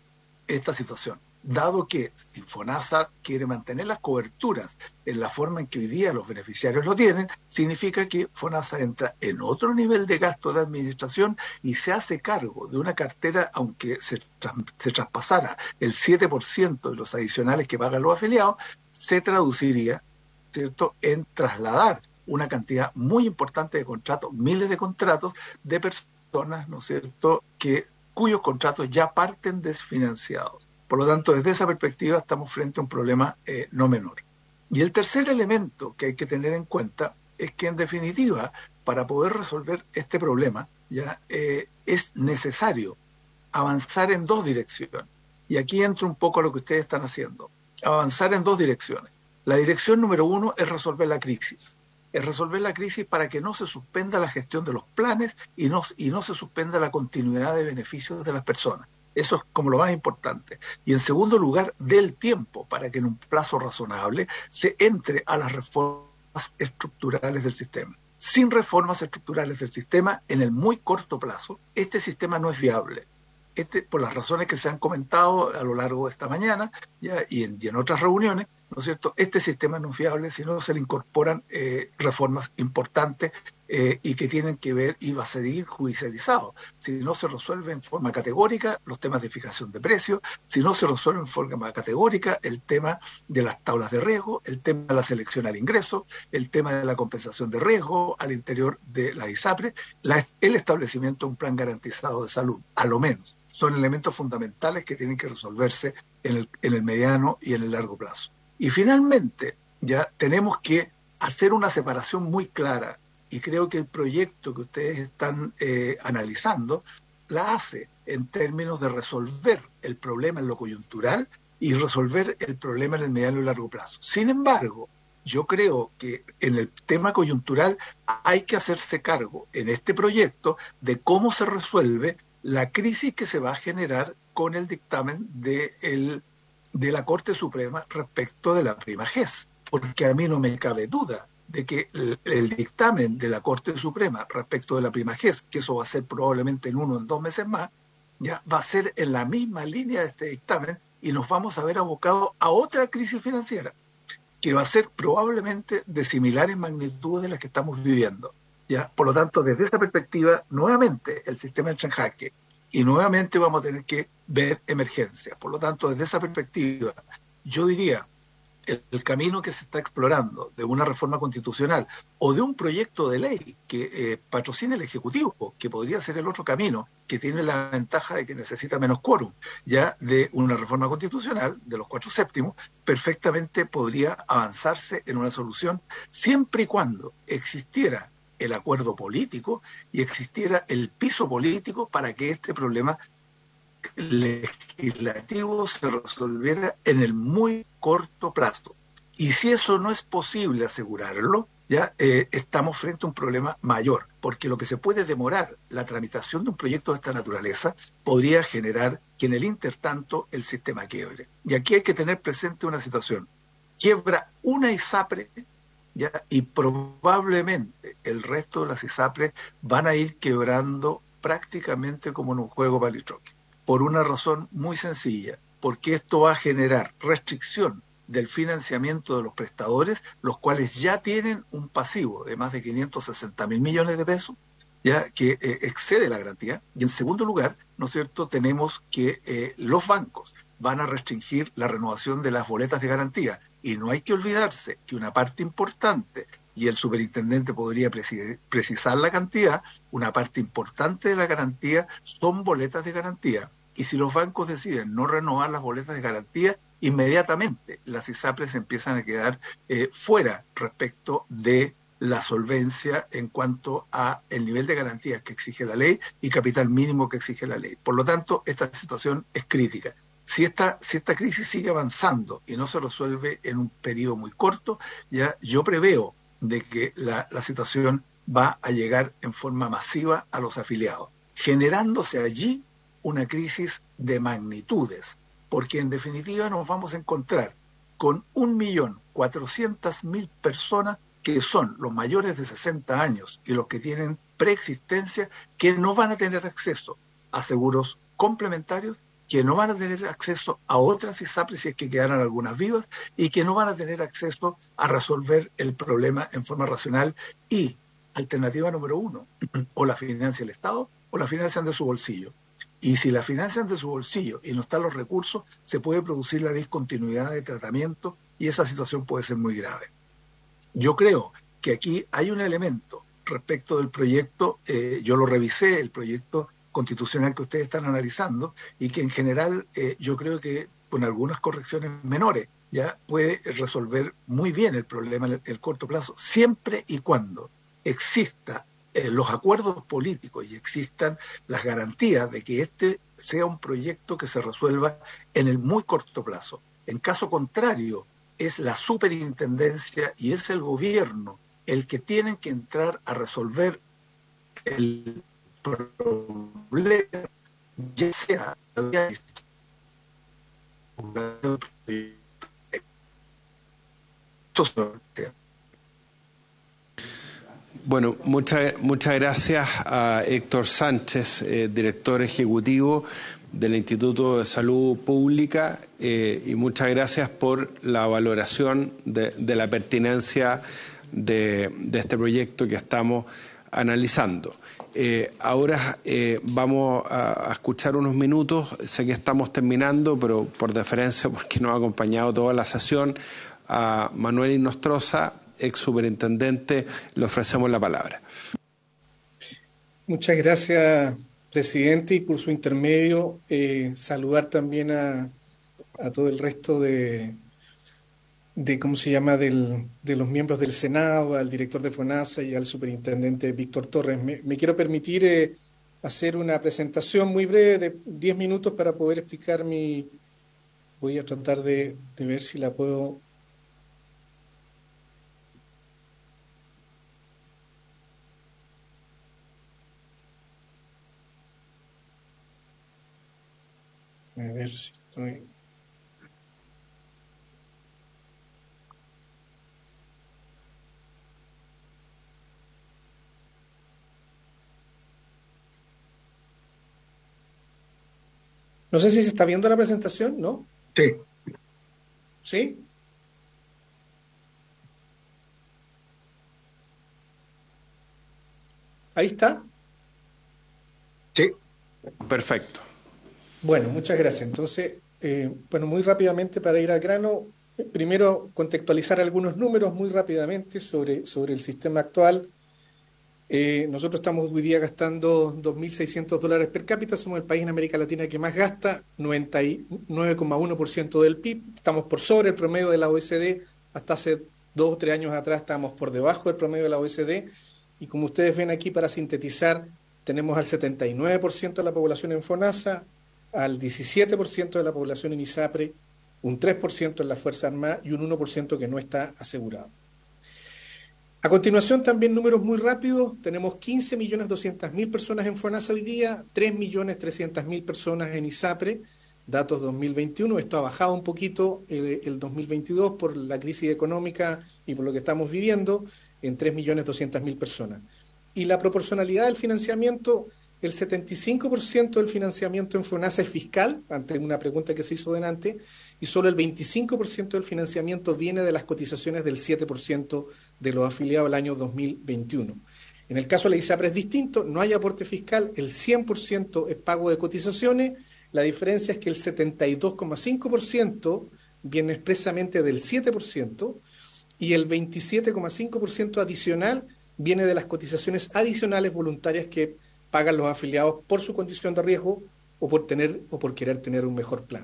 esta situación. Dado que si FONASA quiere mantener las coberturas en la forma en que hoy día los beneficiarios lo tienen, significa que FONASA entra en otro nivel de gasto de administración y se hace cargo de una cartera, aunque se, tras, se traspasara el siete por ciento de los adicionales que pagan los afiliados, se traduciría, ¿cierto?, en trasladar una cantidad muy importante de contratos, miles de contratos de personas, ¿no es cierto?, que, cuyos contratos ya parten desfinanciados. Por lo tanto, desde esa perspectiva estamos frente a un problema eh, no menor. Y el tercer elemento que hay que tener en cuenta es que, en definitiva, para poder resolver este problema, ya eh, es necesario avanzar en dos direcciones. Y aquí entra un poco a lo que ustedes están haciendo. Avanzar en dos direcciones. La dirección número uno es resolver la crisis. Es resolver la crisis para que no se suspenda la gestión de los planes y no, y no se suspenda la continuidad de beneficios de las personas. Eso es como lo más importante. Y en segundo lugar, del tiempo para que en un plazo razonable se entre a las reformas estructurales del sistema. Sin reformas estructurales del sistema, en el muy corto plazo, este sistema no es viable. Este, por las razones que se han comentado a lo largo de esta mañana ya, y, en, y en otras reuniones, ¿no es cierto? Este sistema no es viable si no se le incorporan eh, reformas importantes eh, y que tienen que ver y va a seguir judicializado. Si no se resuelve en forma categórica los temas de fijación de precios, si no se resuelve en forma categórica el tema de las tablas de riesgo, el tema de la selección al ingreso, el tema de la compensación de riesgo al interior de la ISAPRE, la, el establecimiento de un plan garantizado de salud, a lo menos. Son elementos fundamentales que tienen que resolverse en el, en el mediano y en el largo plazo. Y finalmente, ya tenemos que hacer una separación muy clara, y creo que el proyecto que ustedes están eh, analizando la hace en términos de resolver el problema en lo coyuntural y resolver el problema en el mediano y largo plazo. Sin embargo, yo creo que en el tema coyuntural hay que hacerse cargo en este proyecto de cómo se resuelve la crisis que se va a generar con el dictamen de, el, de la Corte Suprema respecto de la prima G E S, porque a mí no me cabe duda de que el, el dictamen de la Corte Suprema respecto de la prima G E S, que eso va a ser probablemente en uno o en dos meses más, ya va a ser en la misma línea de este dictamen y nos vamos a ver abocados a otra crisis financiera, que va a ser probablemente de similares magnitudes de las que estamos viviendo. ¿Ya? Por lo tanto, desde esa perspectiva, nuevamente el sistema entra en jaque y nuevamente vamos a tener que ver emergencias. Por lo tanto, desde esa perspectiva, yo diría, el, el camino que se está explorando de una reforma constitucional o de un proyecto de ley que eh, patrocine el Ejecutivo, que podría ser el otro camino, que tiene la ventaja de que necesita menos quórum, ya de una reforma constitucional de los cuatro séptimos, perfectamente podría avanzarse en una solución siempre y cuando existiera el acuerdo político y existiera el piso político para que este problema legislativo se resolviera en el muy corto plazo. Y si eso no es posible asegurarlo, ya eh, estamos frente a un problema mayor, porque lo que se puede demorar la tramitación de un proyecto de esta naturaleza podría generar que en el intertanto el sistema quiebre. Y aquí hay que tener presente una situación. Quiebra una ISAPRE, ¿ya? Y probablemente el resto de las ISAPRES van a ir quebrando prácticamente como en un juego palitroque, por una razón muy sencilla, porque esto va a generar restricción del financiamiento de los prestadores, los cuales ya tienen un pasivo de más de quinientos sesenta mil millones de pesos, ya que eh, excede la garantía. Y en segundo lugar, ¿no es cierto?, tenemos que eh, los bancos van a restringir la renovación de las boletas de garantía. Y no hay que olvidarse que una parte importante, y el superintendente podría precisar la cantidad, una parte importante de la garantía son boletas de garantía. Y si los bancos deciden no renovar las boletas de garantía, inmediatamente las ISAPRES empiezan a quedar eh, fuera respecto de la solvencia en cuanto a el nivel de garantías que exige la ley y capital mínimo que exige la ley. Por lo tanto, esta situación es crítica. Si esta, si esta crisis sigue avanzando y no se resuelve en un periodo muy corto, ya yo preveo de que la, la situación va a llegar en forma masiva a los afiliados, generándose allí una crisis de magnitudes, porque en definitiva nos vamos a encontrar con un millón cuatrocientas mil personas que son los mayores de sesenta años y los que tienen preexistencia, que no van a tener acceso a seguros complementarios, que no van a tener acceso a otras ISAPRES si es que quedaran algunas vivas, y que no van a tener acceso a resolver el problema en forma racional. Y alternativa número uno, o la financia el Estado o la financian de su bolsillo. Y si la financian de su bolsillo y no están los recursos, se puede producir la discontinuidad de tratamiento y esa situación puede ser muy grave. Yo creo que aquí hay un elemento respecto del proyecto, eh, yo lo revisé, el proyecto constitucional que ustedes están analizando, y que en general eh, yo creo que con algunas correcciones menores, ya puede resolver muy bien el problema en el, el corto plazo, siempre y cuando exista eh, los acuerdos políticos y existan las garantías de que este sea un proyecto que se resuelva en el muy corto plazo. En caso contrario, es la superintendencia y es el gobierno el que tienen que entrar a resolver el problema, ya sea Bueno, muchas, muchas gracias a Héctor Sánchez, eh, director ejecutivo del Instituto de Salud Pública, eh, y muchas gracias por la valoración de, de la pertinencia de, de este proyecto que estamos analizando. Eh, ahora eh, vamos a, a escuchar unos minutos, sé que estamos terminando, pero por deferencia, porque nos ha acompañado toda la sesión, a Manuel Inostroza, ex superintendente, le ofrecemos la palabra. Muchas gracias, presidente, y por su intermedio eh, saludar también a, a todo el resto de, de ¿cómo se llama?, del, de los miembros del Senado, al director de FONASA y al superintendente Víctor Torres. Me, me quiero permitir eh, hacer una presentación muy breve de diez minutos para poder explicar mi... Voy a tratar de, de ver si la puedo... A ver si estoy... No sé si se está viendo la presentación, ¿no? Sí. ¿Sí? ¿Ahí está? Sí. Perfecto. Bueno, muchas gracias. Entonces, eh, bueno, muy rápidamente para ir al grano, primero contextualizar algunos números muy rápidamente sobre, sobre el sistema actual. Eh, nosotros estamos hoy día gastando dos mil seiscientos dólares per cápita, somos el país en América Latina que más gasta, noventa y nueve coma uno por ciento del P I B, estamos por sobre el promedio de la O E C D, hasta hace dos o tres años atrás estábamos por debajo del promedio de la O E C D, y como ustedes ven aquí, para sintetizar, tenemos al setenta y nueve por ciento de la población en FONASA, al diecisiete por ciento de la población en ISAPRE, un tres por ciento en la Fuerza Armada y un uno por ciento que no está asegurado. A continuación, también números muy rápidos, tenemos quince millones doscientas mil personas en FONASA hoy día, tres millones trescientas mil personas en ISAPRE, datos dos mil veintiuno, esto ha bajado un poquito el, el dos mil veintidós por la crisis económica y por lo que estamos viviendo, en tres millones doscientas mil personas. Y la proporcionalidad del financiamiento, el setenta y cinco por ciento del financiamiento en FONASA es fiscal, ante una pregunta que se hizo delante, y solo el veinticinco por ciento del financiamiento viene de las cotizaciones del siete por ciento de los afiliados al año dos mil veintiuno. En el caso de la ISAPRE es distinto, no hay aporte fiscal, el cien por ciento es pago de cotizaciones, la diferencia es que el setenta y dos coma cinco por ciento viene expresamente del siete por ciento y el veintisiete coma cinco por ciento adicional viene de las cotizaciones adicionales voluntarias que pagan los afiliados por su condición de riesgo o por tener o por querer tener un mejor plan.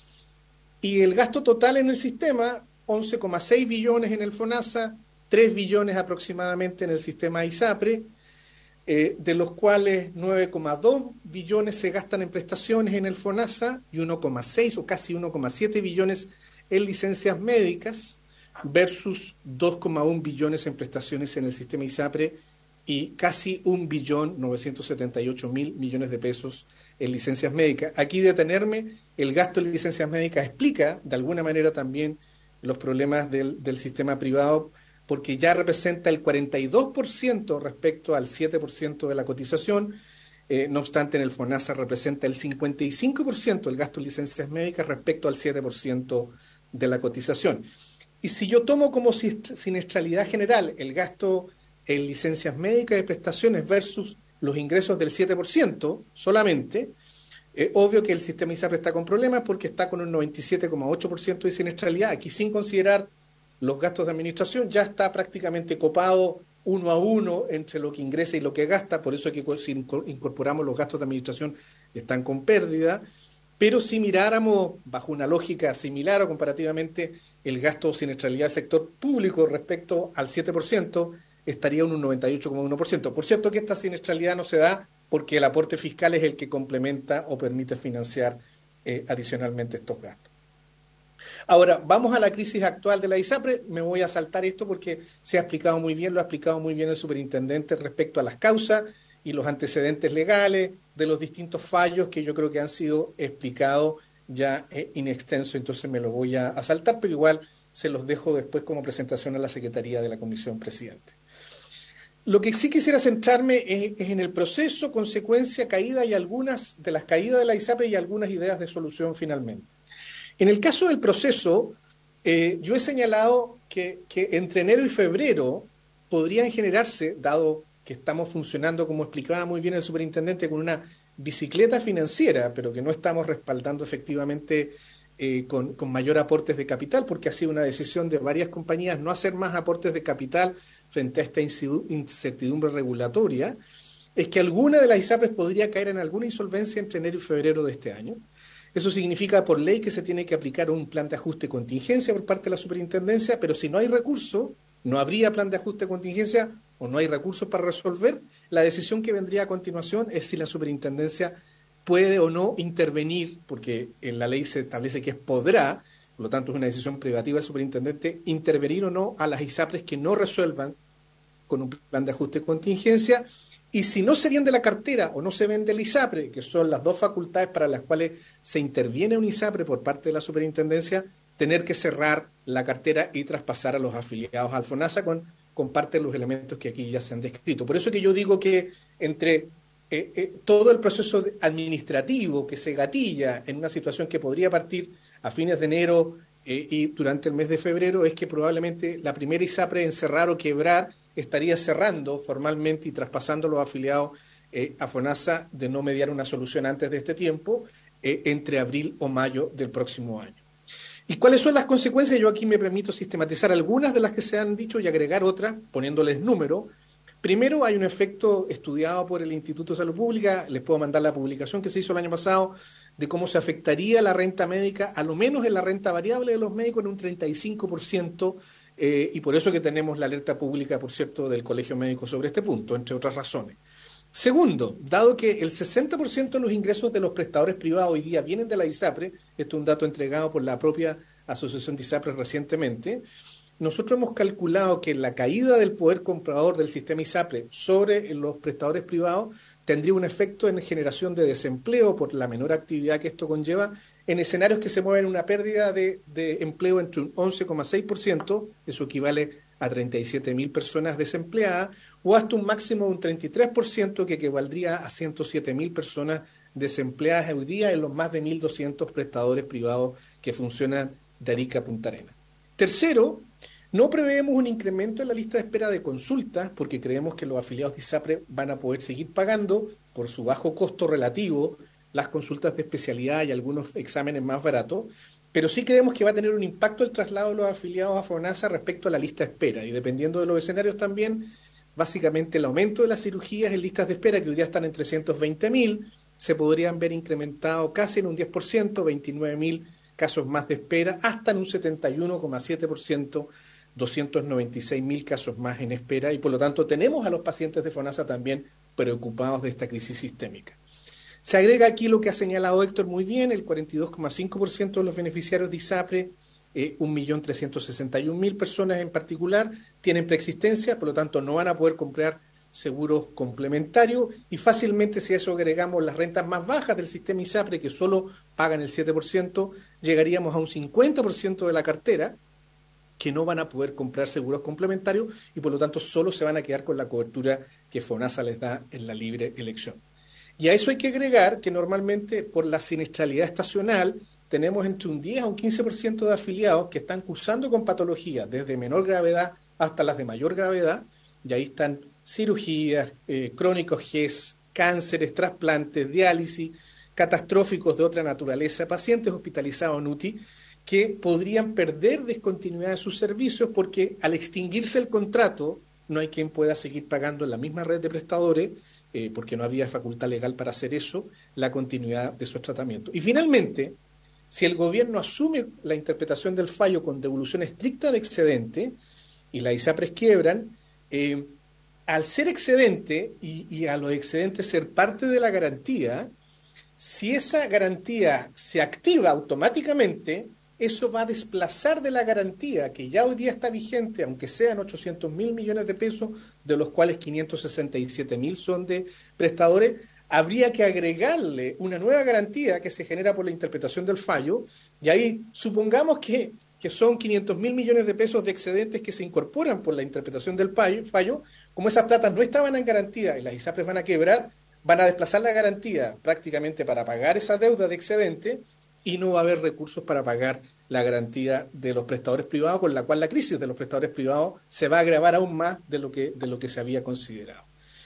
Y el gasto total en el sistema, once coma seis billones en el FONASA, tres billones aproximadamente en el sistema ISAPRE, eh, de los cuales nueve coma dos billones se gastan en prestaciones en el FONASA y uno coma seis o casi uno coma siete billones en licencias médicas versus dos coma uno billones en prestaciones en el sistema ISAPRE y casi un billón novecientos setenta y ocho mil millones de pesos en licencias médicas. Aquí detenerme, el gasto en licencias médicas explica de alguna manera también los problemas del, del sistema privado, porque ya representa el cuarenta y dos por ciento respecto al siete por ciento de la cotización, eh, no obstante en el FONASA representa el cincuenta y cinco por ciento el gasto en licencias médicas respecto al siete por ciento de la cotización. Y si yo tomo como siniestralidad general el gasto en licencias médicas y prestaciones versus los ingresos del siete por ciento solamente, eh, obvio que el sistema ISAPRE está con problemas porque está con un noventa y siete coma ocho por ciento de siniestralidad, aquí sin considerar los gastos de administración, ya está prácticamente copado uno a uno entre lo que ingresa y lo que gasta, por eso es que si incorporamos los gastos de administración están con pérdida, Pero si miráramos bajo una lógica similar o comparativamente el gasto de siniestralidad del sector público respecto al siete por ciento, estaría en un noventa y ocho coma uno por ciento. Por cierto que esta siniestralidad no se da porque el aporte fiscal es el que complementa o permite financiar eh, adicionalmente estos gastos. Ahora, vamos a la crisis actual de la ISAPRE. Me voy a saltar esto porque se ha explicado muy bien, lo ha explicado muy bien el superintendente respecto a las causas y los antecedentes legales de los distintos fallos que yo creo que han sido explicados ya eh, in extenso, entonces me lo voy a, a saltar, pero igual se los dejo después como presentación a la Secretaría de la Comisión Presidente. Lo que sí quisiera centrarme es, es en el proceso, consecuencia, caída y algunas de las caídas de la ISAPRE y algunas ideas de solución finalmente. En el caso del proceso, eh, yo he señalado que, que entre enero y febrero podrían generarse, dado que estamos funcionando, como explicaba muy bien el superintendente, con una bicicleta financiera, pero que no estamos respaldando efectivamente eh, con, con mayor aportes de capital, porque ha sido una decisión de varias compañías no hacer más aportes de capital frente a esta incertidumbre regulatoria, es que alguna de las ISAPRES podría caer en alguna insolvencia entre enero y febrero de este año. Eso significa por ley que se tiene que aplicar un plan de ajuste de contingencia por parte de la superintendencia, pero si no hay recursos, no habría plan de ajuste de contingencia o no hay recursos para resolver, la decisión que vendría a continuación es si la superintendencia puede o no intervenir, porque en la ley se establece que es podrá, por lo tanto es una decisión privativa del superintendente, intervenir o no a las ISAPRES que no resuelvan con un plan de ajuste de contingencia, y si no se vende la cartera o no se vende el ISAPRE, que son las dos facultades para las cuales se interviene un ISAPRE por parte de la superintendencia, tener que cerrar la cartera y traspasar a los afiliados al FONASA con, con parte de los elementos que aquí ya se han descrito. Por eso que yo digo que entre eh, eh, todo el proceso administrativo que se gatilla en una situación que podría partir a fines de enero eh, y durante el mes de febrero, es que probablemente la primera ISAPRE en cerrar o quebrar estaría cerrando formalmente y traspasando los afiliados eh, a FONASA de no mediar una solución antes de este tiempo, eh, entre abril o mayo del próximo año. ¿Y cuáles son las consecuencias? Yo aquí me permito sistematizar algunas de las que se han dicho y agregar otras, poniéndoles número. Primero, hay un efecto estudiado por el Instituto de Salud Pública, les puedo mandar la publicación que se hizo el año pasado, de cómo se afectaría la renta médica, a lo menos en la renta variable de los médicos, en un treinta y cinco por ciento, eh, y por eso que tenemos la alerta pública, por cierto, del Colegio Médico sobre este punto, entre otras razones. Segundo, dado que el sesenta por ciento de los ingresos de los prestadores privados hoy día vienen de la ISAPRE, esto es un dato entregado por la propia Asociación de ISAPRE recientemente, nosotros hemos calculado que la caída del poder comprador del sistema ISAPRE sobre los prestadores privados tendría un efecto en generación de desempleo por la menor actividad que esto conlleva, en escenarios que se mueven una pérdida de, de empleo entre un once coma seis por ciento, eso equivale a treinta y siete mil personas desempleadas, o hasta un máximo de un treinta y tres por ciento que equivaldría a ciento siete mil personas desempleadas hoy día en los más de mil doscientos prestadores privados que funcionan de Arica a Punta Arenas. Tercero, no preveemos un incremento en la lista de espera de consultas porque creemos que los afiliados de ISAPRE van a poder seguir pagando por su bajo costo relativo las consultas de especialidad y algunos exámenes más baratos, pero sí creemos que va a tener un impacto el traslado de los afiliados a FONASA respecto a la lista de espera y dependiendo de los escenarios también, básicamente el aumento de las cirugías en listas de espera que hoy día están en trescientos veinte mil, se podrían ver incrementado casi en un diez por ciento, veintinueve mil casos más de espera, hasta en un setenta y uno coma siete por ciento, doscientos noventa y seis mil casos más en espera y por lo tanto tenemos a los pacientes de FONASA también preocupados de esta crisis sistémica. Se agrega aquí lo que ha señalado Héctor muy bien, el cuarenta y dos coma cinco por ciento de los beneficiarios de ISAPRE, eh, un millón trescientos sesenta y un mil personas en particular, tienen preexistencia, por lo tanto no van a poder comprar seguros complementarios y fácilmente si a eso agregamos las rentas más bajas del sistema ISAPRE que solo pagan el siete por ciento, llegaríamos a un cincuenta por ciento de la cartera que no van a poder comprar seguros complementarios y por lo tanto solo se van a quedar con la cobertura que FONASA les da en la libre elección. Y a eso hay que agregar que normalmente por la siniestralidad estacional tenemos entre un diez a un quince por ciento de afiliados que están cursando con patologías desde menor gravedad hasta las de mayor gravedad, y ahí están cirugías, eh, crónicos G E S, cánceres, trasplantes, diálisis, catastróficos de otra naturaleza, pacientes hospitalizados en U T I, que podrían perder discontinuidad de sus servicios porque al extinguirse el contrato no hay quien pueda seguir pagando en la misma red de prestadores eh, porque no había facultad legal para hacer eso, la continuidad de esos tratamientos. Y finalmente, si el gobierno asume la interpretación del fallo con devolución estricta de excedente y las ISAPRES quiebran, eh, al ser excedente y, y a los excedentes ser parte de la garantía, si esa garantía se activa automáticamente, eso va a desplazar de la garantía que ya hoy día está vigente, aunque sean ochocientos mil millones de pesos, de los cuales quinientos sesenta y siete mil son de prestadores, habría que agregarle una nueva garantía que se genera por la interpretación del fallo, y ahí supongamos que, que son quinientos mil millones de pesos de excedentes que se incorporan por la interpretación del fallo, como esas platas no estaban en garantía y las ISAPRES van a quebrar, van a desplazar la garantía prácticamente para pagar esa deuda de excedente, y no va a haber recursos para pagar la garantía de los prestadores privados, con la cual la crisis de los prestadores privados se va a agravar aún más de lo que, de lo que se había considerado.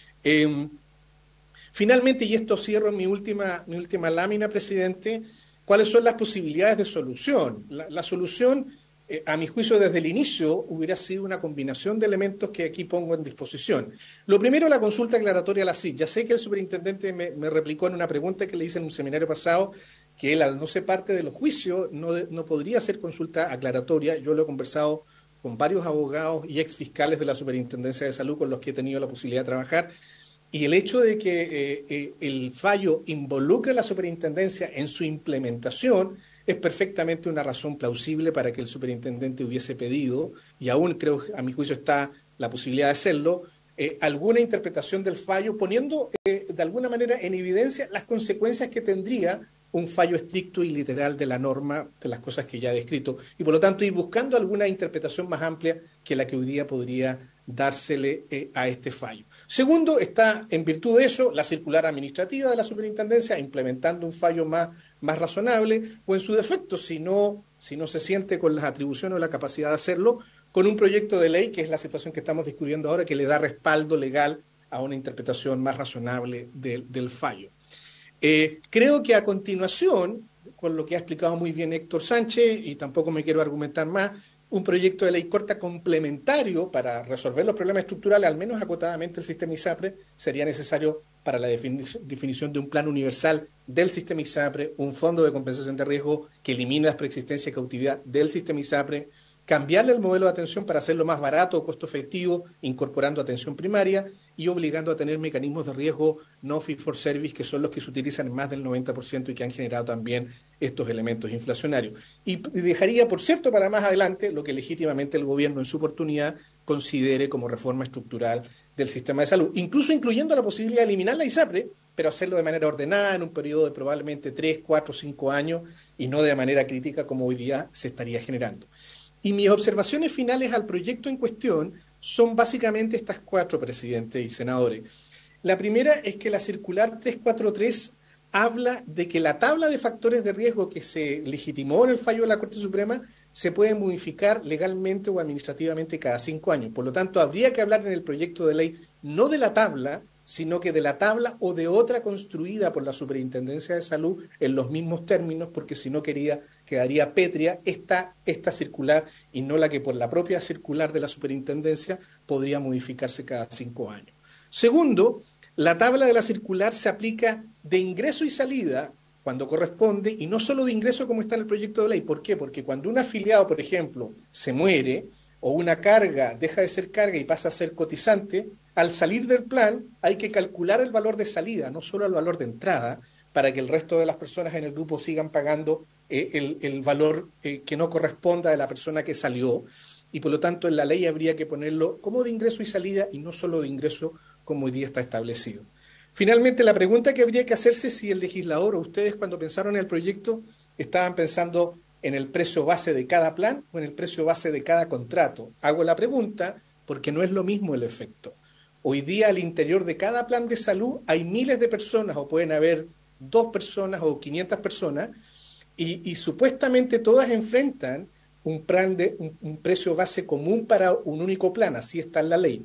Eh, finalmente, y esto cierro en mi última, mi última lámina, presidente, ¿cuáles son las posibilidades de solución? La, la solución, eh, a mi juicio, desde el inicio, hubiera sido una combinación de elementos que aquí pongo en disposición. Lo primero, la consulta aclaratoria a la C I C. Ya sé que el superintendente me, me replicó en una pregunta que le hice en un seminario pasado, que él, al no ser parte de los juicios, no, no podría hacer consulta aclaratoria. Yo lo he conversado con varios abogados y exfiscales de la Superintendencia de Salud con los que he tenido la posibilidad de trabajar, y el hecho de que eh, eh, el fallo involucre a la superintendencia en su implementación es perfectamente una razón plausible para que el superintendente hubiese pedido, y aún creo, a mi juicio está la posibilidad de hacerlo, eh, alguna interpretación del fallo, poniendo eh, de alguna manera en evidencia las consecuencias que tendría un fallo estricto y literal de la norma, de las cosas que ya he descrito, y por lo tanto ir buscando alguna interpretación más amplia que la que hoy día podría dársele eh, a este fallo. Segundo, está en virtud de eso la circular administrativa de la superintendencia implementando un fallo más, más razonable, o en su defecto, si no, si no se siente con las atribuciones o la capacidad de hacerlo, con un proyecto de ley, que es la situación que estamos discutiendo ahora, que le da respaldo legal a una interpretación más razonable de, del fallo. Eh, creo que a continuación, con lo que ha explicado muy bien Héctor Sánchez, y tampoco me quiero argumentar más, un proyecto de ley corta complementario para resolver los problemas estructurales, al menos acotadamente el sistema ISAPRE, sería necesario para la definición de un plan universal del sistema ISAPRE, un fondo de compensación de riesgo que elimine las preexistencias y cautividad del sistema ISAPRE, cambiarle el modelo de atención para hacerlo más barato o costo efectivo, incorporando atención primaria y obligando a tener mecanismos de riesgo no fit for service, que son los que se utilizan en más del noventa por ciento y que han generado también estos elementos inflacionarios. Y dejaría, por cierto, para más adelante lo que legítimamente el gobierno en su oportunidad considere como reforma estructural del sistema de salud, incluso incluyendo la posibilidad de eliminar la ISAPRE, pero hacerlo de manera ordenada en un periodo de probablemente tres, cuatro, cinco años y no de manera crítica como hoy día se estaría generando. Y mis observaciones finales al proyecto en cuestión son básicamente estas cuatro, presidente y senadores. La primera es que la circular trescientos cuarenta y tres habla de que la tabla de factores de riesgo que se legitimó en el fallo de la Corte Suprema se puede modificar legalmente o administrativamente cada cinco años. Por lo tanto, habría que hablar en el proyecto de ley no de la tabla, sino que de la tabla o de otra construida por la Superintendencia de Salud en los mismos términos, porque si no quería, quedaría pétrea esta, esta circular y no la que por la propia circular de la Superintendencia podría modificarse cada cinco años. Segundo, la tabla de la circular se aplica de ingreso y salida cuando corresponde, y no solo de ingreso como está en el proyecto de ley. ¿Por qué? Porque cuando un afiliado, por ejemplo, se muere o una carga deja de ser carga y pasa a ser cotizante, al salir del plan hay que calcular el valor de salida, no solo el valor de entrada, para que el resto de las personas en el grupo sigan pagando eh, el, el valor eh, que no corresponda de la persona que salió, y por lo tanto en la ley habría que ponerlo como de ingreso y salida y no solo de ingreso como hoy día está establecido. Finalmente, la pregunta que habría que hacerse es si el legislador o ustedes, cuando pensaron en el proyecto, estaban pensando en el precio base de cada plan o en el precio base de cada contrato. Hago la pregunta porque no es lo mismo el efecto. Hoy día al interior de cada plan de salud hay miles de personas, o pueden haber dos personas o quinientas personas, y, y supuestamente todas enfrentan un, plan de, un, un precio base común para un único plan, así está en la ley.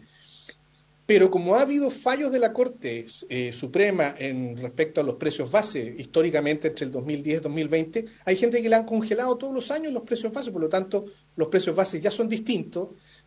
Pero como ha habido fallos de la Corte eh, Suprema en respecto a los precios base, históricamente entre el dos mil diez y dos mil veinte, hay gente que le han congelado todos los años los precios base, por lo tanto los precios base ya son distintos, y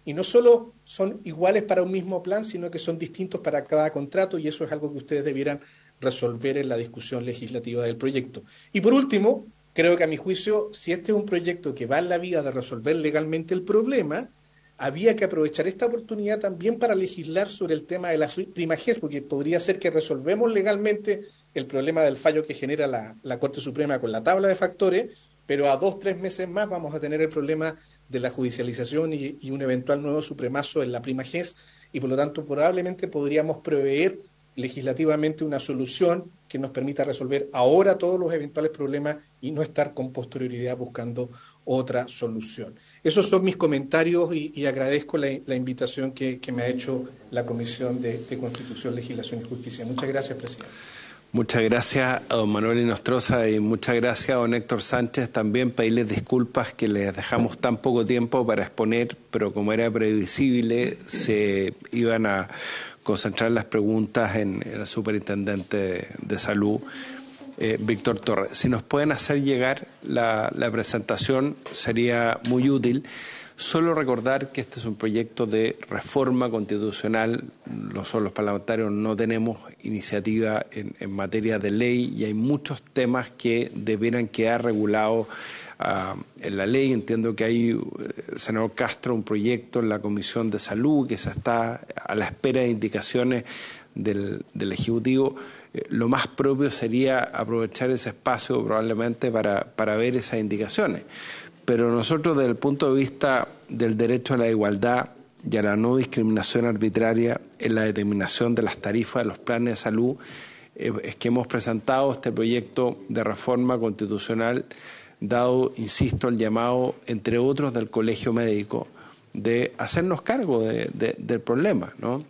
y no solo son iguales para un mismo plan, sino que son distintos para cada contrato, y eso es algo que ustedes debieran resolver en la discusión legislativa del proyecto. Y por último, creo que a mi juicio, si este es un proyecto que va en la vía de resolver legalmente el problema, había que aprovechar esta oportunidad también para legislar sobre el tema de la prima G E S, porque podría ser que resolvemos legalmente el problema del fallo que genera la, la Corte Suprema con la tabla de factores, pero a dos, tres meses más vamos a tener el problema de la judicialización y, y un eventual nuevo supremazo en la prima G E S, y por lo tanto probablemente podríamos prever legislativamente una solución que nos permita resolver ahora todos los eventuales problemas y no estar con posterioridad buscando otra solución. Esos son mis comentarios y, y agradezco la, la invitación que, que me ha hecho la Comisión de, de Constitución, Legislación y Justicia. Muchas gracias, presidente. Muchas gracias a don Manuel Inostroza y muchas gracias a don Héctor Sánchez. También pedirles disculpas que les dejamos tan poco tiempo para exponer, pero como era previsible, se iban a concentrar las preguntas en el superintendente de, de salud, eh, Víctor Torres. Si nos pueden hacer llegar la, la presentación sería muy útil. Solo recordar que este es un proyecto de reforma constitucional. Nosotros los parlamentarios no tenemos iniciativa en, en materia de ley y hay muchos temas que debieran quedar regulados uh, en la ley. Entiendo que hay, eh, senador Castro, un proyecto en la Comisión de Salud que se está a la espera de indicaciones del, del Ejecutivo. Eh, lo más propio sería aprovechar ese espacio probablemente para, para ver esas indicaciones. Pero nosotros, desde el punto de vista del derecho a la igualdad y a la no discriminación arbitraria en la determinación de las tarifas de los planes de salud, eh, es que hemos presentado este proyecto de reforma constitucional, dado, insisto, el llamado, entre otros, del Colegio Médico, de hacernos cargo de, de, del problema, ¿no?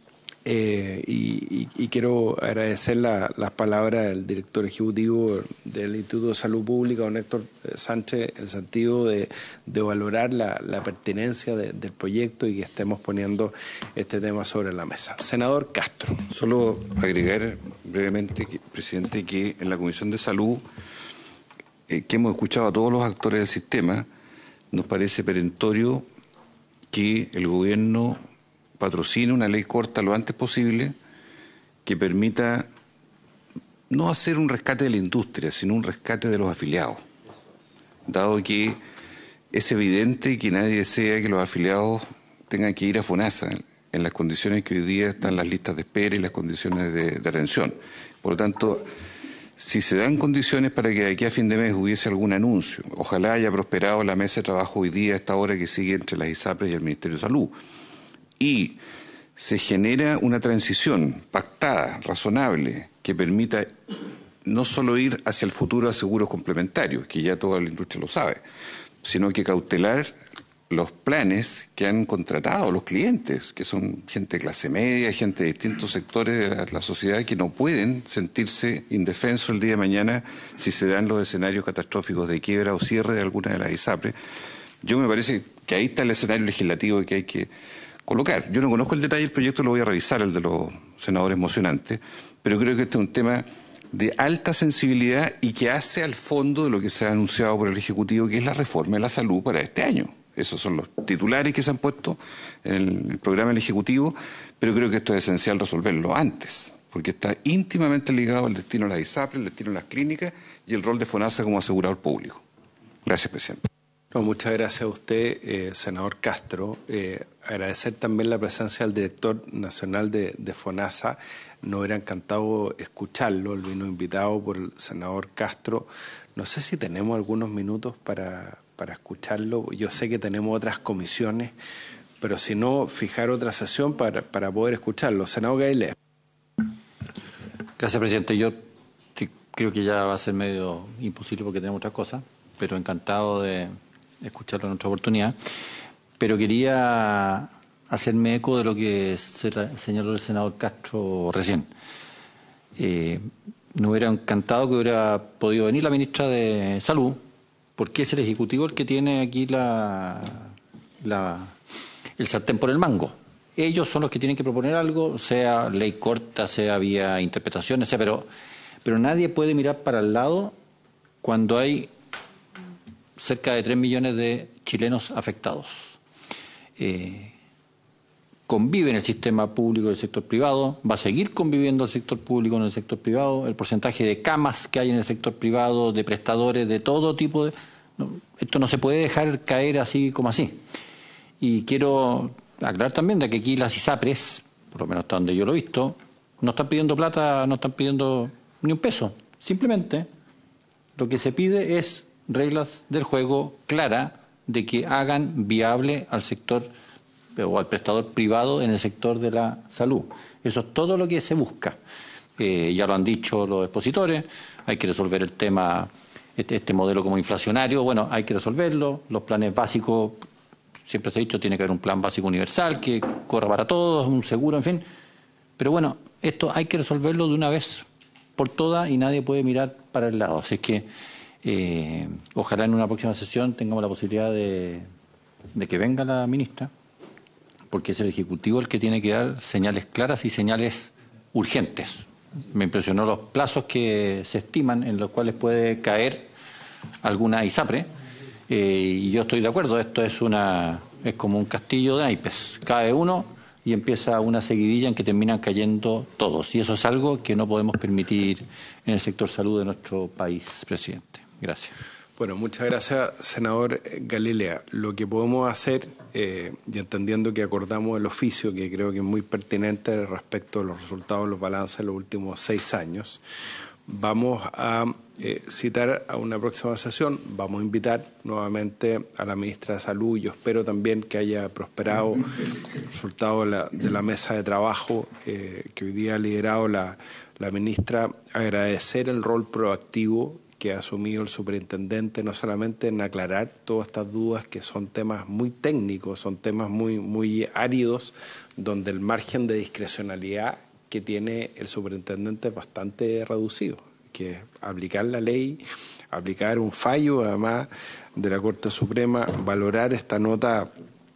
Eh, y, y, y quiero agradecer la, las palabras del director ejecutivo del Instituto de Salud Pública, don Héctor Sánchez, en el sentido de, de valorar la, la pertinencia de, del proyecto y que estemos poniendo este tema sobre la mesa. Senador Castro. Solo agregar brevemente, que, presidente, que en la Comisión de Salud, eh, que hemos escuchado a todos los actores del sistema, nos parece perentorio que el gobierno patrocine una ley corta lo antes posible que permita no hacer un rescate de la industria, sino un rescate de los afiliados, dado que es evidente que nadie desea que los afiliados tengan que ir a FONASA en las condiciones que hoy día están las listas de espera y las condiciones de, de atención. Por lo tanto, si se dan condiciones para que de aquí a fin de mes hubiese algún anuncio, ojalá haya prosperado la mesa de trabajo hoy día a esta hora que sigue entre las ISAPRES y el Ministerio de Salud, y se genera una transición pactada, razonable, que permita no solo ir hacia el futuro a seguros complementarios, que ya toda la industria lo sabe, sino que cautelar los planes que han contratado los clientes, que son gente de clase media, gente de distintos sectores de la, la sociedad que no pueden sentirse indefensos el día de mañana si se dan los escenarios catastróficos de quiebra o cierre de alguna de las ISAPRES. Yo me parece que ahí está el escenario legislativo que hay que colocar. Yo no conozco el detalle del proyecto, lo voy a revisar, el de los senadores mocionantes, pero creo que este es un tema de alta sensibilidad y que hace al fondo de lo que se ha anunciado por el Ejecutivo, que es la reforma de la salud para este año. Esos son los titulares que se han puesto en el, el programa del Ejecutivo, pero creo que esto es esencial resolverlo antes, porque está íntimamente ligado al destino de las ISAPRES, el destino de las clínicas y el rol de FONASA como asegurador público. Gracias, presidente. No, muchas gracias a usted, eh, senador Castro. Eh, agradecer también la presencia del director nacional de, de FONASA. Nos hubiera encantado escucharlo. Él vino invitado por el senador Castro. No sé si tenemos algunos minutos para, para escucharlo. Yo sé que tenemos otras comisiones, pero si no, fijar otra sesión para, para poder escucharlo. Senador Gailé. Gracias, presidente. Yo sí, creo que ya va a ser medio imposible porque tenemos otras cosas, pero encantado de escucharlo en otra oportunidad, pero quería hacerme eco de lo que señaló el senador Castro recién. Eh, nos hubiera encantado que hubiera podido venir la ministra de Salud, porque es el Ejecutivo el que tiene aquí la, la, el sartén por el mango. Ellos son los que tienen que proponer algo, sea ley corta, sea vía interpretaciones, sea, pero, pero nadie puede mirar para el lado cuando hay cerca de tres millones de chilenos afectados. eh, convive en el sistema público y el sector privado, va a seguir conviviendo el sector público en el sector privado, el porcentaje de camas que hay en el sector privado, de prestadores, de todo tipo de... No, esto no se puede dejar caer así como así. Y quiero aclarar también de que aquí las ISAPRES, por lo menos hasta donde yo lo he visto, no están pidiendo plata, no están pidiendo ni un peso. Simplemente lo que se pide es reglas del juego claras de que hagan viable al sector o al prestador privado en el sector de la salud. Eso es todo lo que se busca. Eh, ya lo han dicho los expositores, hay que resolver el tema, este, este modelo como inflacionario, bueno, hay que resolverlo, los planes básicos, siempre se ha dicho, tiene que haber un plan básico universal que corra para todos, un seguro, en fin. Pero bueno, esto hay que resolverlo de una vez por todas y nadie puede mirar para el lado. Así que eh, ojalá en una próxima sesión tengamos la posibilidad de, de que venga la ministra, porque es el Ejecutivo el que tiene que dar señales claras y señales urgentes. Me impresionó los plazos que se estiman en los cuales puede caer alguna ISAPRE, eh, y yo estoy de acuerdo, esto es una es como un castillo de naipes, cae uno y empieza una seguidilla en que terminan cayendo todos, y eso es algo que no podemos permitir en el sector salud de nuestro país, presidente. Gracias. Bueno, muchas gracias, senador Galilea. Lo que podemos hacer, eh, y entendiendo que acordamos el oficio, que creo que es muy pertinente respecto a los resultados de los balances de los últimos seis años, vamos a eh, citar a una próxima sesión, vamos a invitar nuevamente a la ministra de Salud. Yo espero también que haya prosperado el resultado de la, de la mesa de trabajo eh, que hoy día ha liderado la, la ministra, agradecer el rol proactivo que ha asumido el superintendente, no solamente en aclarar todas estas dudas que son temas muy técnicos, son temas muy, muy áridos, donde el margen de discrecionalidad que tiene el superintendente es bastante reducido, que es aplicar la ley, aplicar un fallo además de la Corte Suprema, valorar esta nota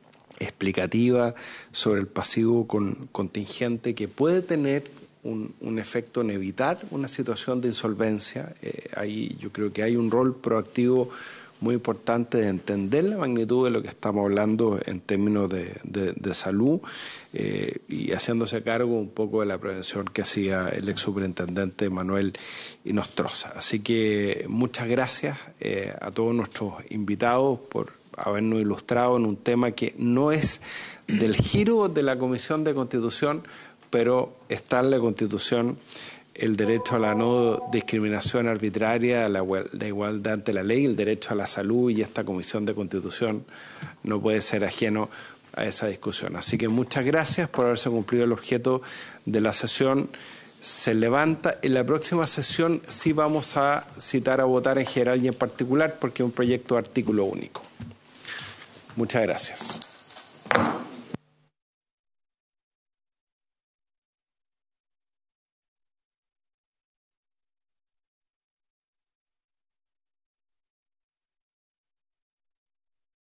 explicativa sobre el pasivo con, contingente que puede tener Un, un efecto en evitar una situación de insolvencia. Eh, ahí yo creo que hay un rol proactivo muy importante de entender la magnitud de lo que estamos hablando en términos de, de, de salud, eh, y haciéndose cargo un poco de la prevención que hacía el ex superintendente Manuel Inostroza. Así que muchas gracias eh, a todos nuestros invitados por habernos ilustrado en un tema que no es del giro de la Comisión de Constitución, pero está en la Constitución el derecho a la no discriminación arbitraria, la, la igualdad ante la ley, el derecho a la salud, y esta Comisión de Constitución no puede ser ajeno a esa discusión. Así que muchas gracias por haberse cumplido el objeto de la sesión. Se levanta. En la próxima sesión sí vamos a citar a votar en general y en particular, porque es un proyecto de artículo único. Muchas gracias.